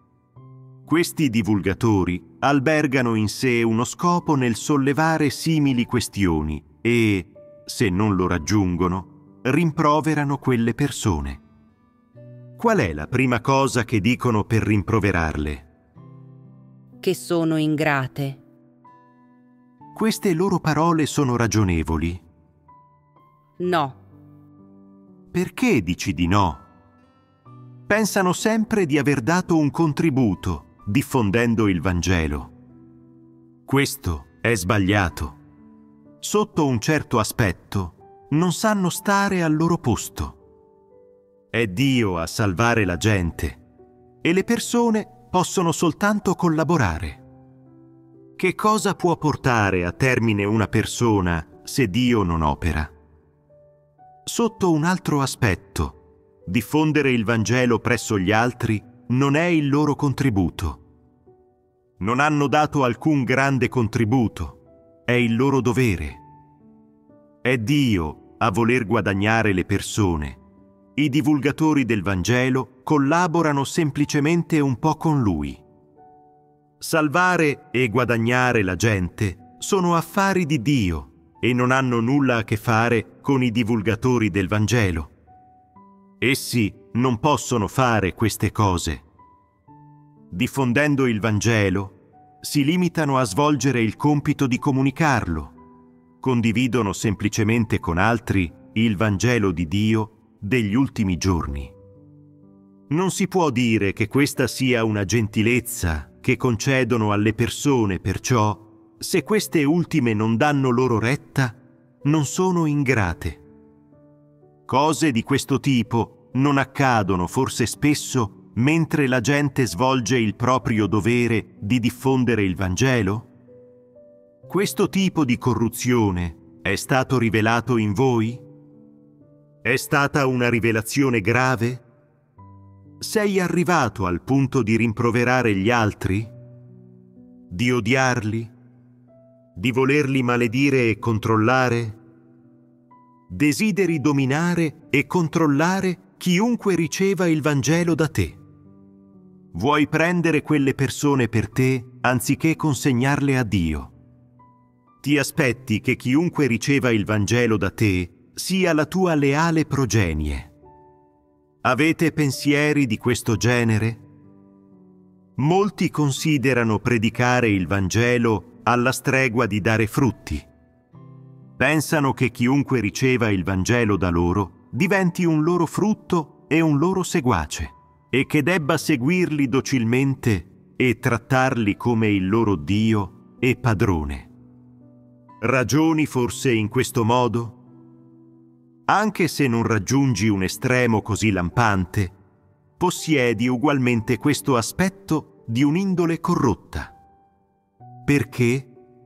Questi divulgatori albergano in sé uno scopo nel sollevare simili questioni e, se non lo raggiungono, rimproverano quelle persone. Qual è la prima cosa che dicono per rimproverarle? perché sono ingrate. Queste loro parole sono ragionevoli. No, Perché dici di no? Pensano sempre di aver dato un contributo diffondendo il Vangelo. Questo è sbagliato. Sotto un certo aspetto, non sanno stare al loro posto. È Dio a salvare la gente e le persone possono soltanto collaborare. Che cosa può portare a termine una persona se Dio non opera? Sotto un altro aspetto, diffondere il Vangelo presso gli altri non è il loro contributo. Non hanno dato alcun grande contributo, è il loro dovere. È Dio a voler guadagnare le persone. I divulgatori del Vangelo collaborano semplicemente un po' con Lui. Salvare e guadagnare la gente sono affari di Dio e non hanno nulla a che fare con i divulgatori del Vangelo. Essi non possono fare queste cose. Diffondendo il Vangelo, si limitano a svolgere il compito di comunicarlo. Condividono semplicemente con altri il Vangelo di Dio degli ultimi giorni. Non si può dire che questa sia una gentilezza che concedono alle persone, perciò, se queste ultime non danno loro retta, non sono ingrate. Cose di questo tipo non accadono forse spesso mentre la gente svolge il proprio dovere di diffondere il Vangelo? Questo tipo di corruzione è stato rivelato in voi? È stata una rivelazione grave? Sei arrivato al punto di rimproverare gli altri? Di odiarli? Di volerli maledire e controllare? Desideri dominare e controllare chiunque riceva il Vangelo da te. Vuoi prendere quelle persone per te anziché consegnarle a Dio. Ti aspetti che chiunque riceva il Vangelo da te sia la tua leale progenie. Avete pensieri di questo genere? Molti considerano predicare il Vangelo alla stregua di dare frutti. Pensano che chiunque riceva il Vangelo da loro diventi un loro frutto e un loro seguace, e che debba seguirli docilmente e trattarli come il loro Dio e padrone. Ragioni forse in questo modo? Anche se non raggiungi un estremo così lampante, possiedi ugualmente questo aspetto di un'indole corrotta. Perché?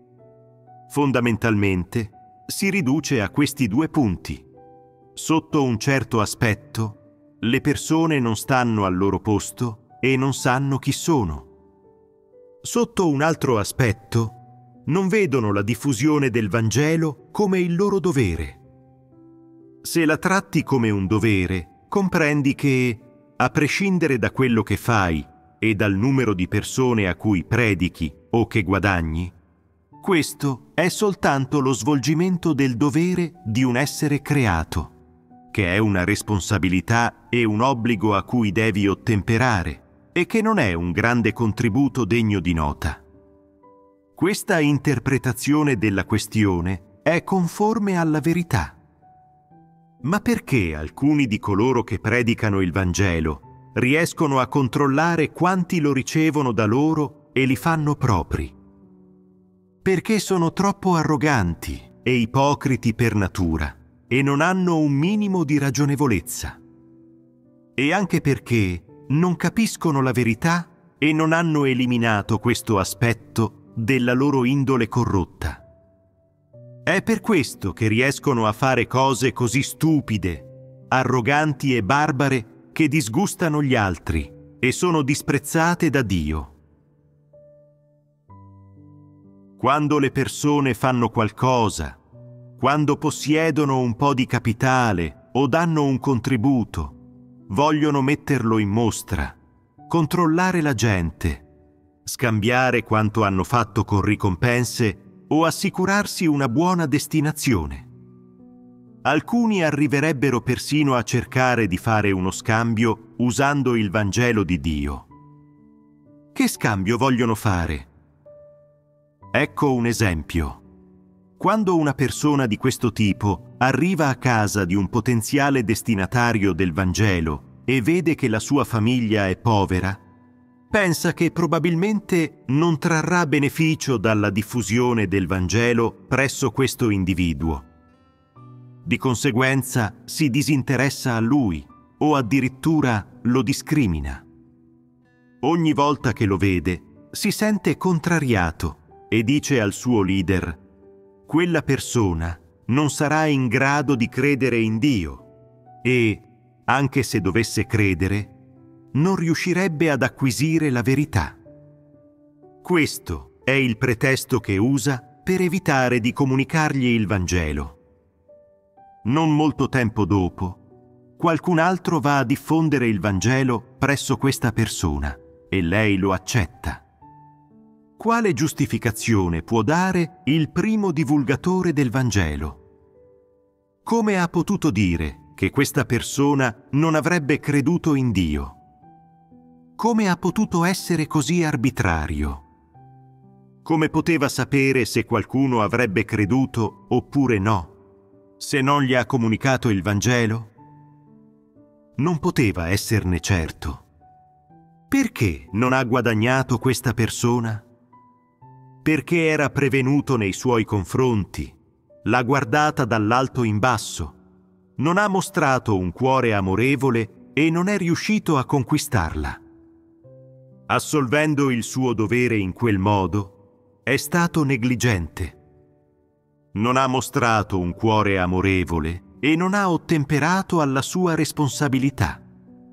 Fondamentalmente si riduce a questi due punti. Sotto un certo aspetto, le persone non stanno al loro posto e non sanno chi sono. Sotto un altro aspetto, non vedono la diffusione del Vangelo come il loro dovere. Se la tratti come un dovere, comprendi che, a prescindere da quello che fai e dal numero di persone a cui predichi o che guadagni, questo è soltanto lo svolgimento del dovere di un essere creato, che è una responsabilità e un obbligo a cui devi ottemperare e che non è un grande contributo degno di nota. Questa interpretazione della questione è conforme alla verità. Ma perché alcuni di coloro che predicano il Vangelo riescono a controllare quanti lo ricevono da loro e li fanno propri? Perché sono troppo arroganti e ipocriti per natura e non hanno un minimo di ragionevolezza. E anche perché non capiscono la verità e non hanno eliminato questo aspetto della loro indole corrotta. È per questo che riescono a fare cose così stupide, arroganti e barbare che disgustano gli altri e sono disprezzate da Dio. Quando le persone fanno qualcosa, quando possiedono un po' di capitale o danno un contributo, vogliono metterlo in mostra, controllare la gente, scambiare quanto hanno fatto con ricompense o assicurarsi una buona destinazione. Alcuni arriverebbero persino a cercare di fare uno scambio usando il Vangelo di Dio. Che scambio vogliono fare? Ecco un esempio. Quando una persona di questo tipo arriva a casa di un potenziale destinatario del Vangelo e vede che la sua famiglia è povera, pensa che probabilmente non trarrà beneficio dalla diffusione del Vangelo presso questo individuo. Di conseguenza si disinteressa a lui o addirittura lo discrimina. Ogni volta che lo vede, si sente contrariato e dice al suo leader: quella persona non sarà in grado di credere in Dio e, anche se dovesse credere, non riuscirebbe ad acquisire la verità. Questo è il pretesto che usa per evitare di comunicargli il Vangelo. Non molto tempo dopo, qualcun altro va a diffondere il Vangelo presso questa persona e lei lo accetta. Quale giustificazione può dare il primo divulgatore del Vangelo? Come ha potuto dire che questa persona non avrebbe creduto in Dio? Come ha potuto essere così arbitrario? Come poteva sapere se qualcuno avrebbe creduto oppure no, se non gli ha comunicato il Vangelo? Non poteva esserne certo. Perché non ha guadagnato questa persona? Perché era prevenuto nei suoi confronti, l'ha guardata dall'alto in basso, non ha mostrato un cuore amorevole e non è riuscito a conquistarla. Assolvendo il suo dovere in quel modo, è stato negligente. Non ha mostrato un cuore amorevole e non ha ottemperato alla sua responsabilità.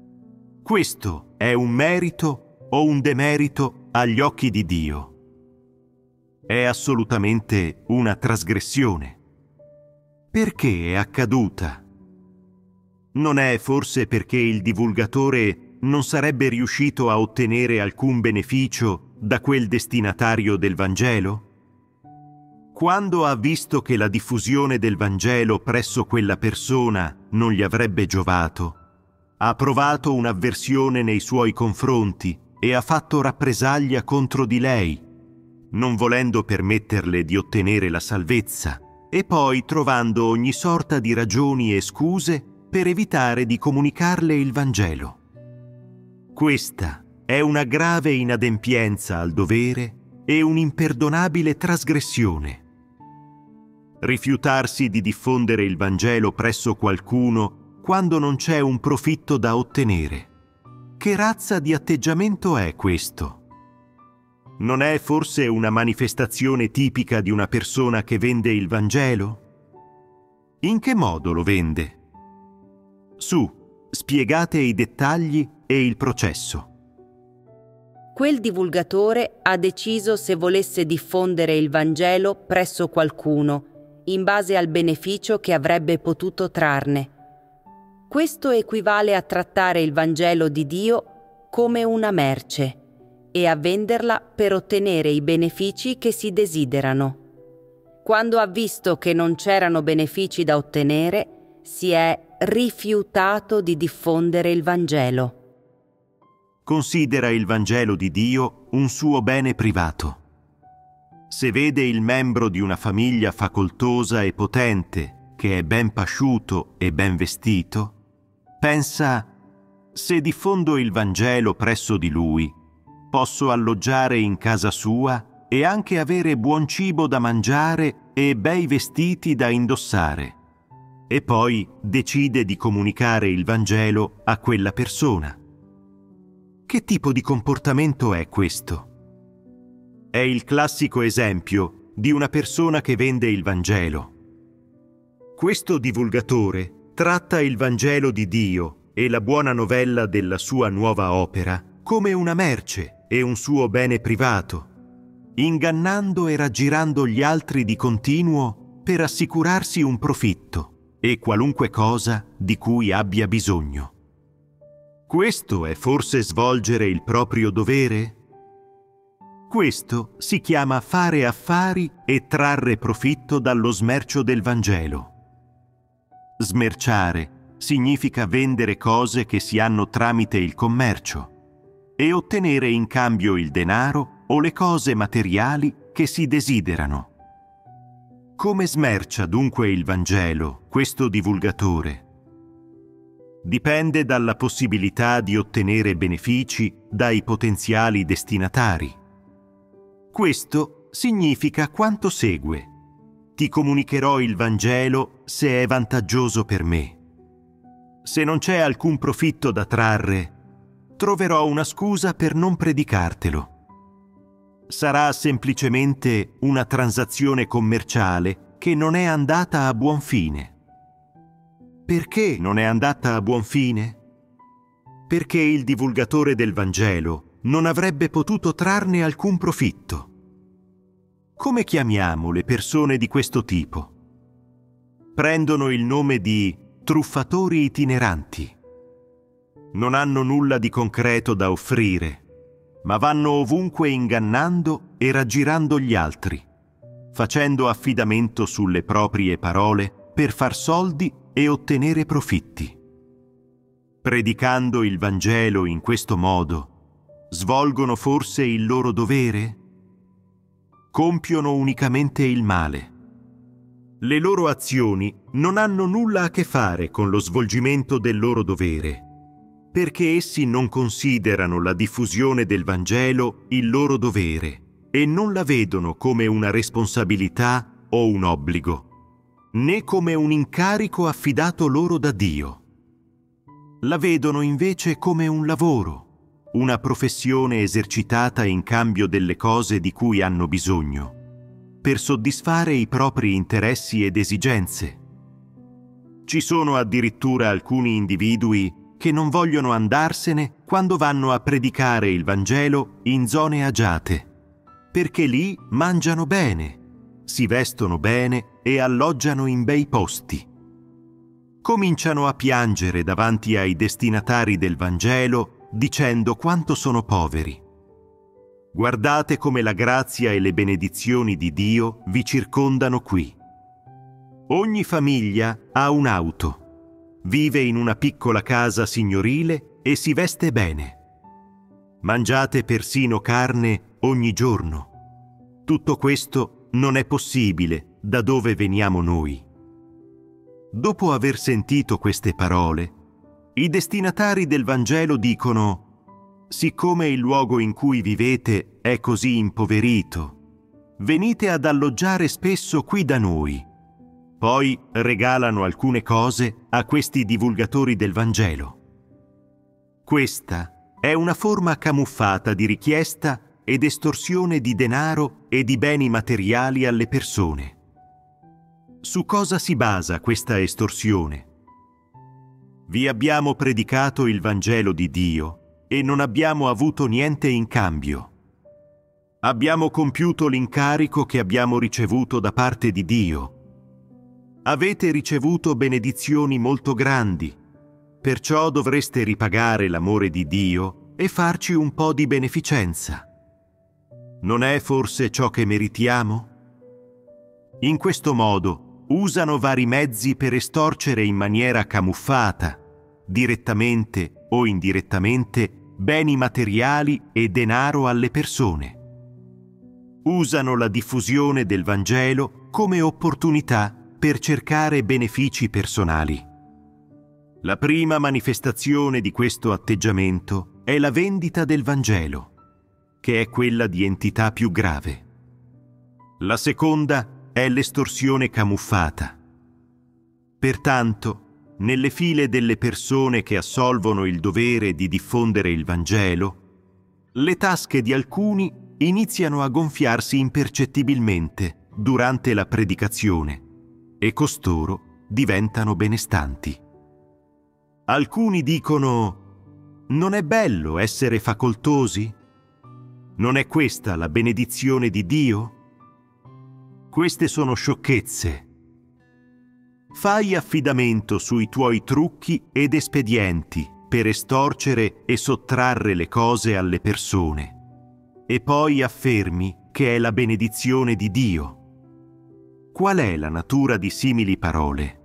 Questo è un merito o un demerito agli occhi di Dio? È assolutamente una trasgressione. Perché è accaduta? Non è forse perché il divulgatore non sarebbe riuscito a ottenere alcun beneficio da quel destinatario del Vangelo? Quando ha visto che la diffusione del Vangelo presso quella persona non gli avrebbe giovato, ha provato un'avversione nei suoi confronti e ha fatto rappresaglia contro di lei, non volendo permetterle di ottenere la salvezza e poi trovando ogni sorta di ragioni e scuse per evitare di comunicarle il Vangelo. Questa è una grave inadempienza al dovere e un'imperdonabile trasgressione. Rifiutarsi di diffondere il Vangelo presso qualcuno quando non c'è un profitto da ottenere. Che razza di atteggiamento è questo? Non è forse una manifestazione tipica di una persona che vende il Vangelo? In che modo lo vende? Su, spiegate i dettagli e il processo. Quel divulgatore ha deciso se volesse diffondere il Vangelo presso qualcuno, in base al beneficio che avrebbe potuto trarne. Questo equivale a trattare il Vangelo di Dio come una merce e a venderla per ottenere i benefici che si desiderano. Quando ha visto che non c'erano benefici da ottenere, si è rifiutato di diffondere il Vangelo. Considera il Vangelo di Dio un suo bene privato. Se vede il membro di una famiglia facoltosa e potente, che è ben pasciuto e ben vestito, pensa: se diffondo il Vangelo presso di lui, posso alloggiare in casa sua e anche avere buon cibo da mangiare e bei vestiti da indossare. E poi decide di comunicare il Vangelo a quella persona. Che tipo di comportamento è questo? È il classico esempio di una persona che vende il Vangelo. Questo divulgatore tratta il Vangelo di Dio e la buona novella della sua nuova opera come una merce e un suo bene privato, ingannando e raggirando gli altri di continuo per assicurarsi un profitto e qualunque cosa di cui abbia bisogno. Questo è forse svolgere il proprio dovere? Questo si chiama fare affari e trarre profitto dallo smercio del Vangelo. Smerciare significa vendere cose che si hanno tramite il commercio e ottenere in cambio il denaro o le cose materiali che si desiderano. Come smercia dunque il Vangelo, questo divulgatore? Dipende dalla possibilità di ottenere benefici dai potenziali destinatari. Questo significa quanto segue: ti comunicherò il Vangelo se è vantaggioso per me. Se non c'è alcun profitto da trarre, troverò una scusa per non predicartelo. Sarà semplicemente una transazione commerciale che non è andata a buon fine. Perché non è andata a buon fine? Perché il divulgatore del Vangelo non avrebbe potuto trarne alcun profitto. Come chiamiamo le persone di questo tipo? Prendono il nome di truffatori itineranti. Non hanno nulla di concreto da offrire, ma vanno ovunque ingannando e raggirando gli altri, facendo affidamento sulle proprie parole per far soldi e ottenere profitti. Predicando il Vangelo in questo modo, svolgono forse il loro dovere? Compiono unicamente il male. Le loro azioni non hanno nulla a che fare con lo svolgimento del loro dovere, perché essi non considerano la diffusione del Vangelo il loro dovere e non la vedono come una responsabilità o un obbligo, né come un incarico affidato loro da Dio. La vedono invece come un lavoro, una professione esercitata in cambio delle cose di cui hanno bisogno, per soddisfare i propri interessi ed esigenze. Ci sono addirittura alcuni individui che non vogliono andarsene quando vanno a predicare il Vangelo in zone agiate, perché lì mangiano bene, si vestono bene e alloggiano in bei posti. Cominciano a piangere davanti ai destinatari del Vangelo dicendo quanto sono poveri. Guardate come la grazia e le benedizioni di Dio vi circondano qui. Ogni famiglia ha un'auto. Vive in una piccola casa signorile e si veste bene. Mangiate persino carne ogni giorno. Tutto questo non è possibile da dove veniamo noi. Dopo aver sentito queste parole, i destinatari del Vangelo dicono: siccome il luogo in cui vivete è così impoverito, venite ad alloggiare spesso qui da noi. Poi regalano alcune cose a questi divulgatori del Vangelo. Questa è una forma camuffata di richiesta ed estorsione di denaro e di beni materiali alle persone. Su cosa si basa questa estorsione? Vi abbiamo predicato il Vangelo di Dio e non abbiamo avuto niente in cambio. Abbiamo compiuto l'incarico che abbiamo ricevuto da parte di Dio. Avete ricevuto benedizioni molto grandi, perciò dovreste ripagare l'amore di Dio e farci un po' di beneficenza. Non è forse ciò che meritiamo? In questo modo usano vari mezzi per estorcere in maniera camuffata, direttamente o indirettamente, beni materiali e denaro alle persone. Usano la diffusione del Vangelo come opportunità per cercare benefici personali. La prima manifestazione di questo atteggiamento è la vendita del Vangelo, che è quella di entità più grave. La seconda è l'estorsione camuffata. Pertanto, nelle file delle persone che assolvono il dovere di diffondere il Vangelo, le tasche di alcuni iniziano a gonfiarsi impercettibilmente durante la predicazione e costoro diventano benestanti. Alcuni dicono: non è bello essere facoltosi? Non è questa la benedizione di Dio? Queste sono sciocchezze. Fai affidamento sui tuoi trucchi ed espedienti per estorcere e sottrarre le cose alle persone, e poi affermi che è la benedizione di Dio. Qual è la natura di simili parole?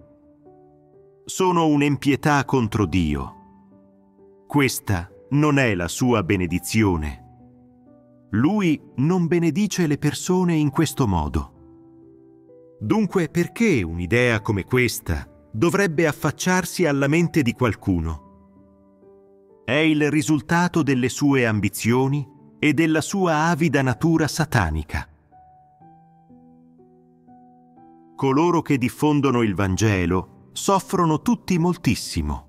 Sono un'empietà contro Dio. Questa non è la sua benedizione. lui non benedice le persone in questo modo. Dunque, perché un'idea come questa dovrebbe affacciarsi alla mente di qualcuno? È il risultato delle sue ambizioni e della sua avida natura satanica. Coloro che diffondono il Vangelo soffrono tutti moltissimo.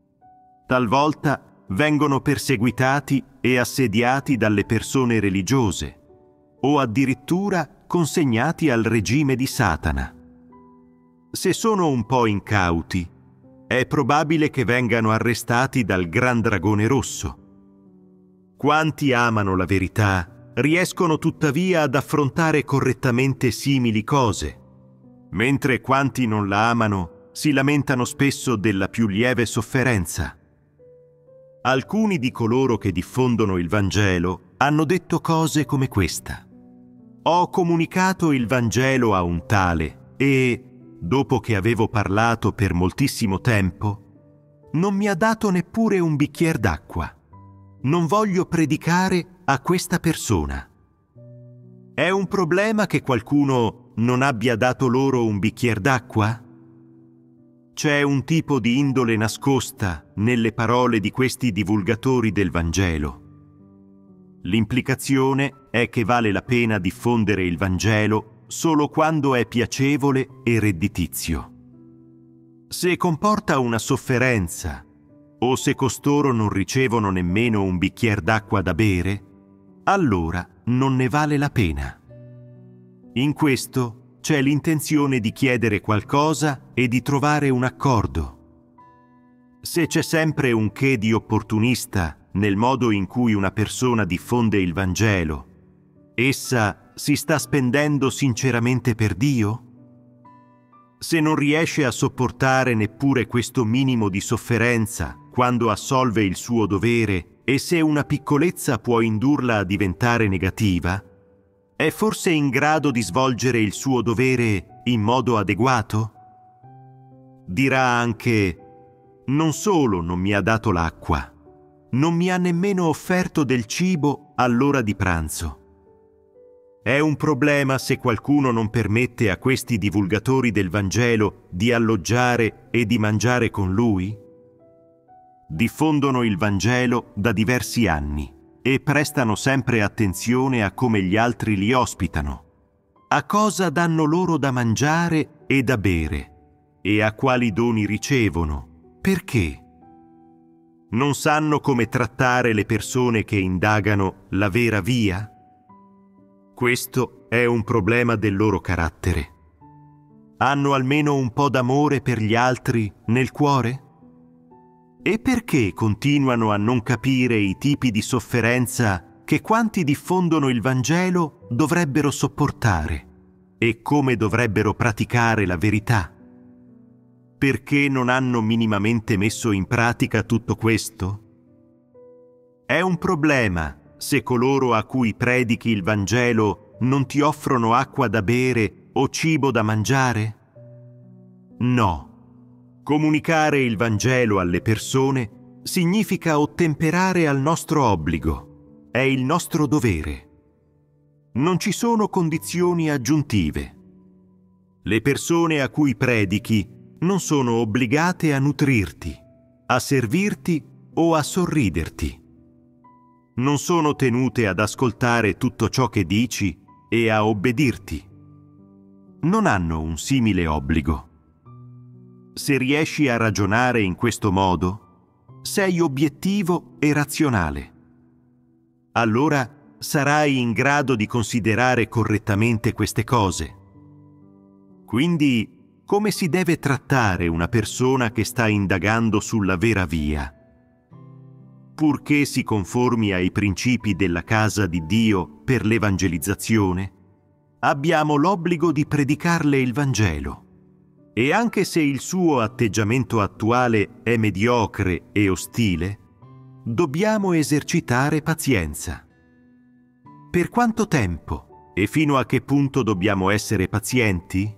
Talvolta vengono perseguitati e assediati dalle persone religiose o addirittura consegnati al regime di Satana. Se sono un po' incauti, è probabile che vengano arrestati dal Gran Dragone Rosso. Quanti amano la verità riescono tuttavia ad affrontare correttamente simili cose, mentre quanti non la amano si lamentano spesso della più lieve sofferenza. Alcuni di coloro che diffondono il Vangelo hanno detto cose come questa: «Ho comunicato il Vangelo a un tale e, dopo che avevo parlato per moltissimo tempo, non mi ha dato neppure un bicchiere d'acqua. Non voglio predicare a questa persona». È un problema che qualcuno non abbia dato loro un bicchiere d'acqua? C'è un tipo di indole nascosta nelle parole di questi divulgatori del Vangelo. L'implicazione è che vale la pena diffondere il Vangelo solo quando è piacevole e redditizio. Se comporta una sofferenza o se costoro non ricevono nemmeno un bicchiere d'acqua da bere, allora non ne vale la pena. In questo c'è l'intenzione di chiedere qualcosa e di trovare un accordo. Se c'è sempre un che di opportunista nel modo in cui una persona diffonde il Vangelo, essa si sta spendendo sinceramente per Dio? Se non riesce a sopportare neppure questo minimo di sofferenza quando assolve il suo dovere e se una piccolezza può indurla a diventare negativa, è forse in grado di svolgere il suo dovere in modo adeguato? Dirà anche: non solo non mi ha dato l'acqua, non mi ha nemmeno offerto del cibo all'ora di pranzo. È un problema se qualcuno non permette a questi divulgatori del Vangelo di alloggiare e di mangiare con lui? Diffondono il Vangelo da diversi anni e prestano sempre attenzione a come gli altri li ospitano, a cosa danno loro da mangiare e da bere, e a quali doni ricevono. Perché? Non sanno come trattare le persone che indagano la vera via? Questo è un problema del loro carattere. Hanno almeno un po' d'amore per gli altri nel cuore? E perché continuano a non capire i tipi di sofferenza che quanti diffondono il Vangelo dovrebbero sopportare e come dovrebbero praticare la verità? Perché non hanno minimamente messo in pratica tutto questo? È un problema se coloro a cui predichi il Vangelo non ti offrono acqua da bere o cibo da mangiare? No. Comunicare il Vangelo alle persone significa ottemperare al nostro obbligo, è il nostro dovere. Non ci sono condizioni aggiuntive. Le persone a cui predichi non sono obbligate a nutrirti, a servirti o a sorriderti. Non sono tenute ad ascoltare tutto ciò che dici e a obbedirti. Non hanno un simile obbligo. Se riesci a ragionare in questo modo, sei obiettivo e razionale. Allora sarai in grado di considerare correttamente queste cose. Quindi, come si deve trattare una persona che sta indagando sulla vera via? Purché si conformi ai principi della casa di Dio per l'evangelizzazione, abbiamo l'obbligo di predicarle il Vangelo. E anche se il suo atteggiamento attuale è mediocre e ostile, dobbiamo esercitare pazienza. Per quanto tempo e fino a che punto dobbiamo essere pazienti?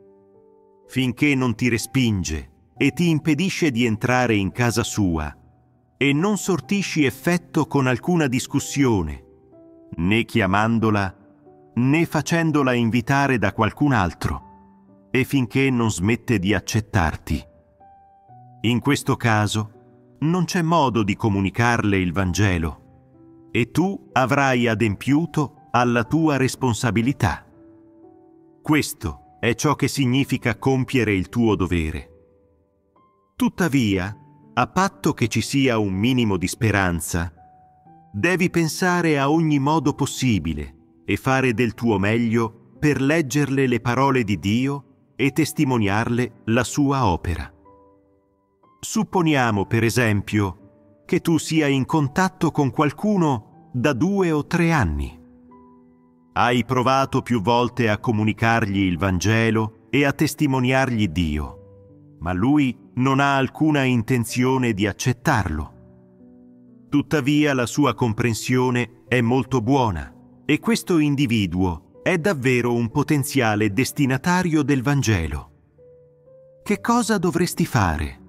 Finché non ti respinge e ti impedisce di entrare in casa sua e non sortisci effetto con alcuna discussione né chiamandola, né facendola invitare da qualcun altro, e finché non smette di accettarti. In questo caso non c'è modo di comunicarle il Vangelo e tu avrai adempiuto alla tua responsabilità. Questo è ciò che significa compiere il tuo dovere. Tuttavia, a patto che ci sia un minimo di speranza, devi pensare a ogni modo possibile e fare del tuo meglio per leggerle le parole di Dio e testimoniarle la sua opera. Supponiamo, per esempio, che tu sia in contatto con qualcuno da 2 o 3 anni. Hai provato più volte a comunicargli il Vangelo e a testimoniargli Dio, ma lui non ha alcuna intenzione di accettarlo. Tuttavia la sua comprensione è molto buona e questo individuo è davvero un potenziale destinatario del Vangelo. Che cosa dovresti fare?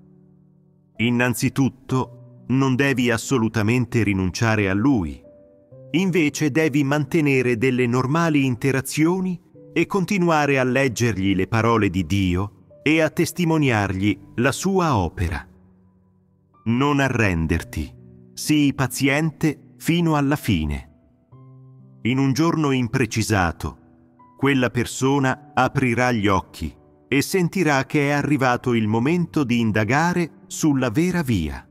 Innanzitutto, non devi assolutamente rinunciare a lui. Invece devi mantenere delle normali interazioni e continuare a leggergli le parole di Dio e a testimoniargli la sua opera. Non arrenderti, sii paziente fino alla fine. In un giorno imprecisato, quella persona aprirà gli occhi e sentirà che è arrivato il momento di indagare sulla vera via.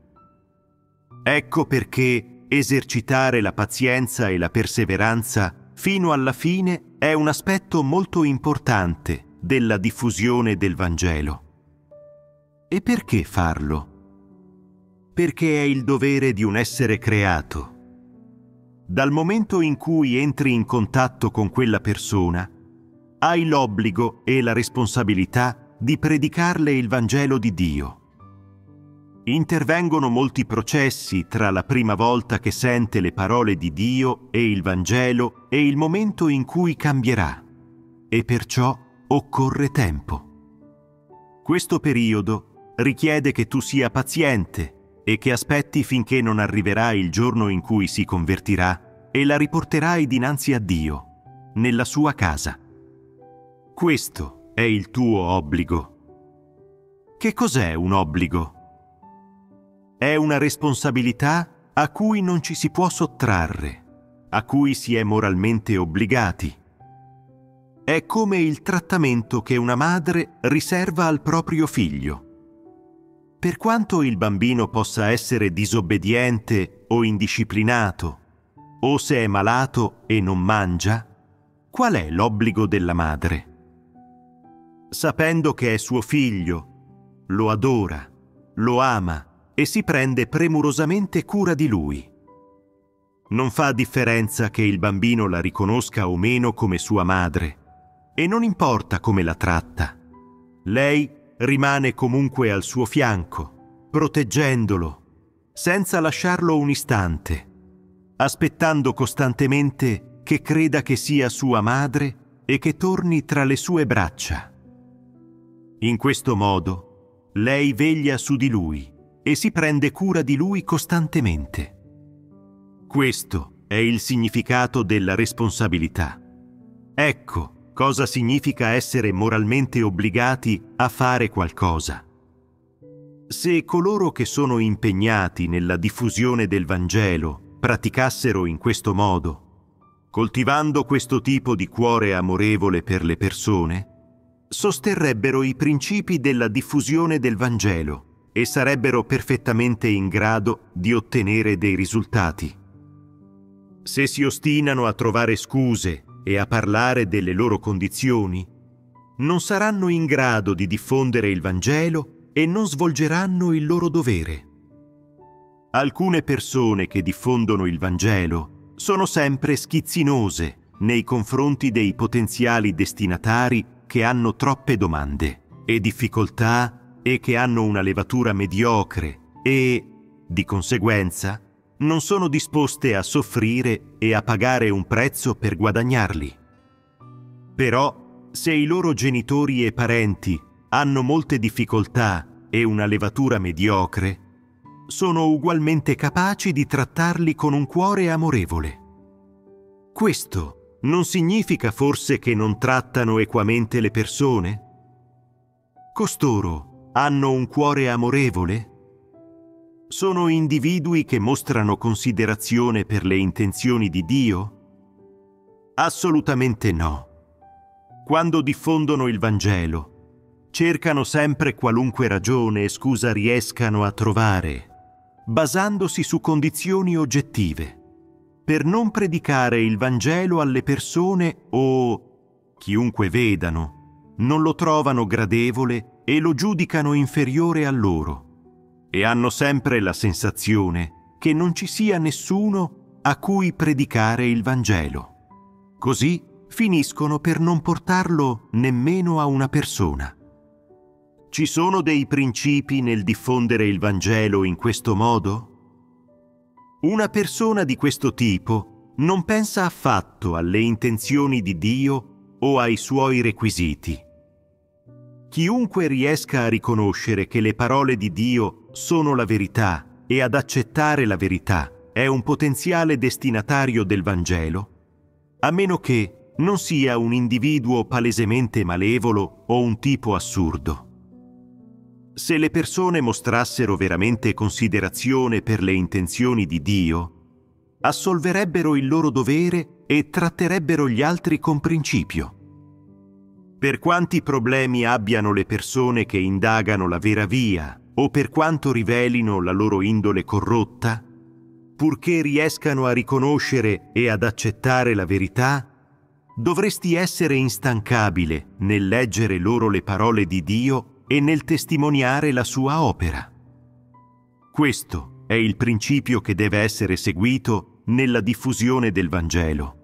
Ecco perché esercitare la pazienza e la perseveranza fino alla fine è un aspetto molto importante della diffusione del Vangelo. E perché farlo? Perché è il dovere di un essere creato. Dal momento in cui entri in contatto con quella persona, hai l'obbligo e la responsabilità di predicarle il Vangelo di Dio. Intervengono molti processi tra la prima volta che sente le parole di Dio e il Vangelo e il momento in cui cambierà, e perciò occorre tempo. Questo periodo richiede che tu sia paziente e che aspetti finché non arriverà il giorno in cui si convertirà e la riporterai dinanzi a Dio, nella sua casa. Questo è il tuo obbligo. Che cos'è un obbligo? È una responsabilità a cui non ci si può sottrarre, a cui si è moralmente obbligati. È come il trattamento che una madre riserva al proprio figlio. Per quanto il bambino possa essere disobbediente o indisciplinato, o se è malato e non mangia, qual è l'obbligo della madre? Sapendo che è suo figlio, lo adora, lo ama e si prende premurosamente cura di lui. Non fa differenza che il bambino la riconosca o meno come sua madre, e non importa come la tratta. Lei rimane comunque al suo fianco, proteggendolo, senza lasciarlo un istante, aspettando costantemente che creda che sia sua madre e che torni tra le sue braccia. In questo modo, lei veglia su di lui e si prende cura di lui costantemente. Questo è il significato della responsabilità. Ecco cosa significa essere moralmente obbligati a fare qualcosa. Se coloro che sono impegnati nella diffusione del Vangelo praticassero in questo modo, coltivando questo tipo di cuore amorevole per le persone, sosterrebbero i principi della diffusione del Vangelo e sarebbero perfettamente in grado di ottenere dei risultati. Se si ostinano a trovare scuse e a parlare delle loro condizioni, non saranno in grado di diffondere il Vangelo e non svolgeranno il loro dovere. Alcune persone che diffondono il Vangelo sono sempre schizzinose nei confronti dei potenziali destinatari che hanno troppe domande e difficoltà e che hanno una levatura mediocre e, di conseguenza, non sono disposte a soffrire e a pagare un prezzo per guadagnarli. Però, se i loro genitori e parenti hanno molte difficoltà e una levatura mediocre, sono ugualmente capaci di trattarli con un cuore amorevole. Questo non significa forse che non trattano equamente le persone? Costoro hanno un cuore amorevole? Sono individui che mostrano considerazione per le intenzioni di Dio? Assolutamente no. Quando diffondono il Vangelo, cercano sempre qualunque ragione e scusa riescano a trovare, basandosi su condizioni oggettive, per non predicare il Vangelo alle persone o, chiunque vedano, non lo trovano gradevole e lo giudicano inferiore a loro. E hanno sempre la sensazione che non ci sia nessuno a cui predicare il Vangelo. Così finiscono per non portarlo nemmeno a una persona. Ci sono dei principi nel diffondere il Vangelo in questo modo? Una persona di questo tipo non pensa affatto alle intenzioni di Dio o ai suoi requisiti. Chiunque riesca a riconoscere che le parole di Dio sono la verità e ad accettare la verità è un potenziale destinatario del Vangelo, a meno che non sia un individuo palesemente malevolo o un tipo assurdo. Se le persone mostrassero veramente considerazione per le intenzioni di Dio, assolverebbero il loro dovere e tratterebbero gli altri con principio. Per quanti problemi abbiano le persone che indagano la vera via o per quanto rivelino la loro indole corrotta, purché riescano a riconoscere e ad accettare la verità, dovresti essere instancabile nel leggere loro le parole di Dio e nel testimoniare la sua opera. Questo è il principio che deve essere seguito nella diffusione del Vangelo.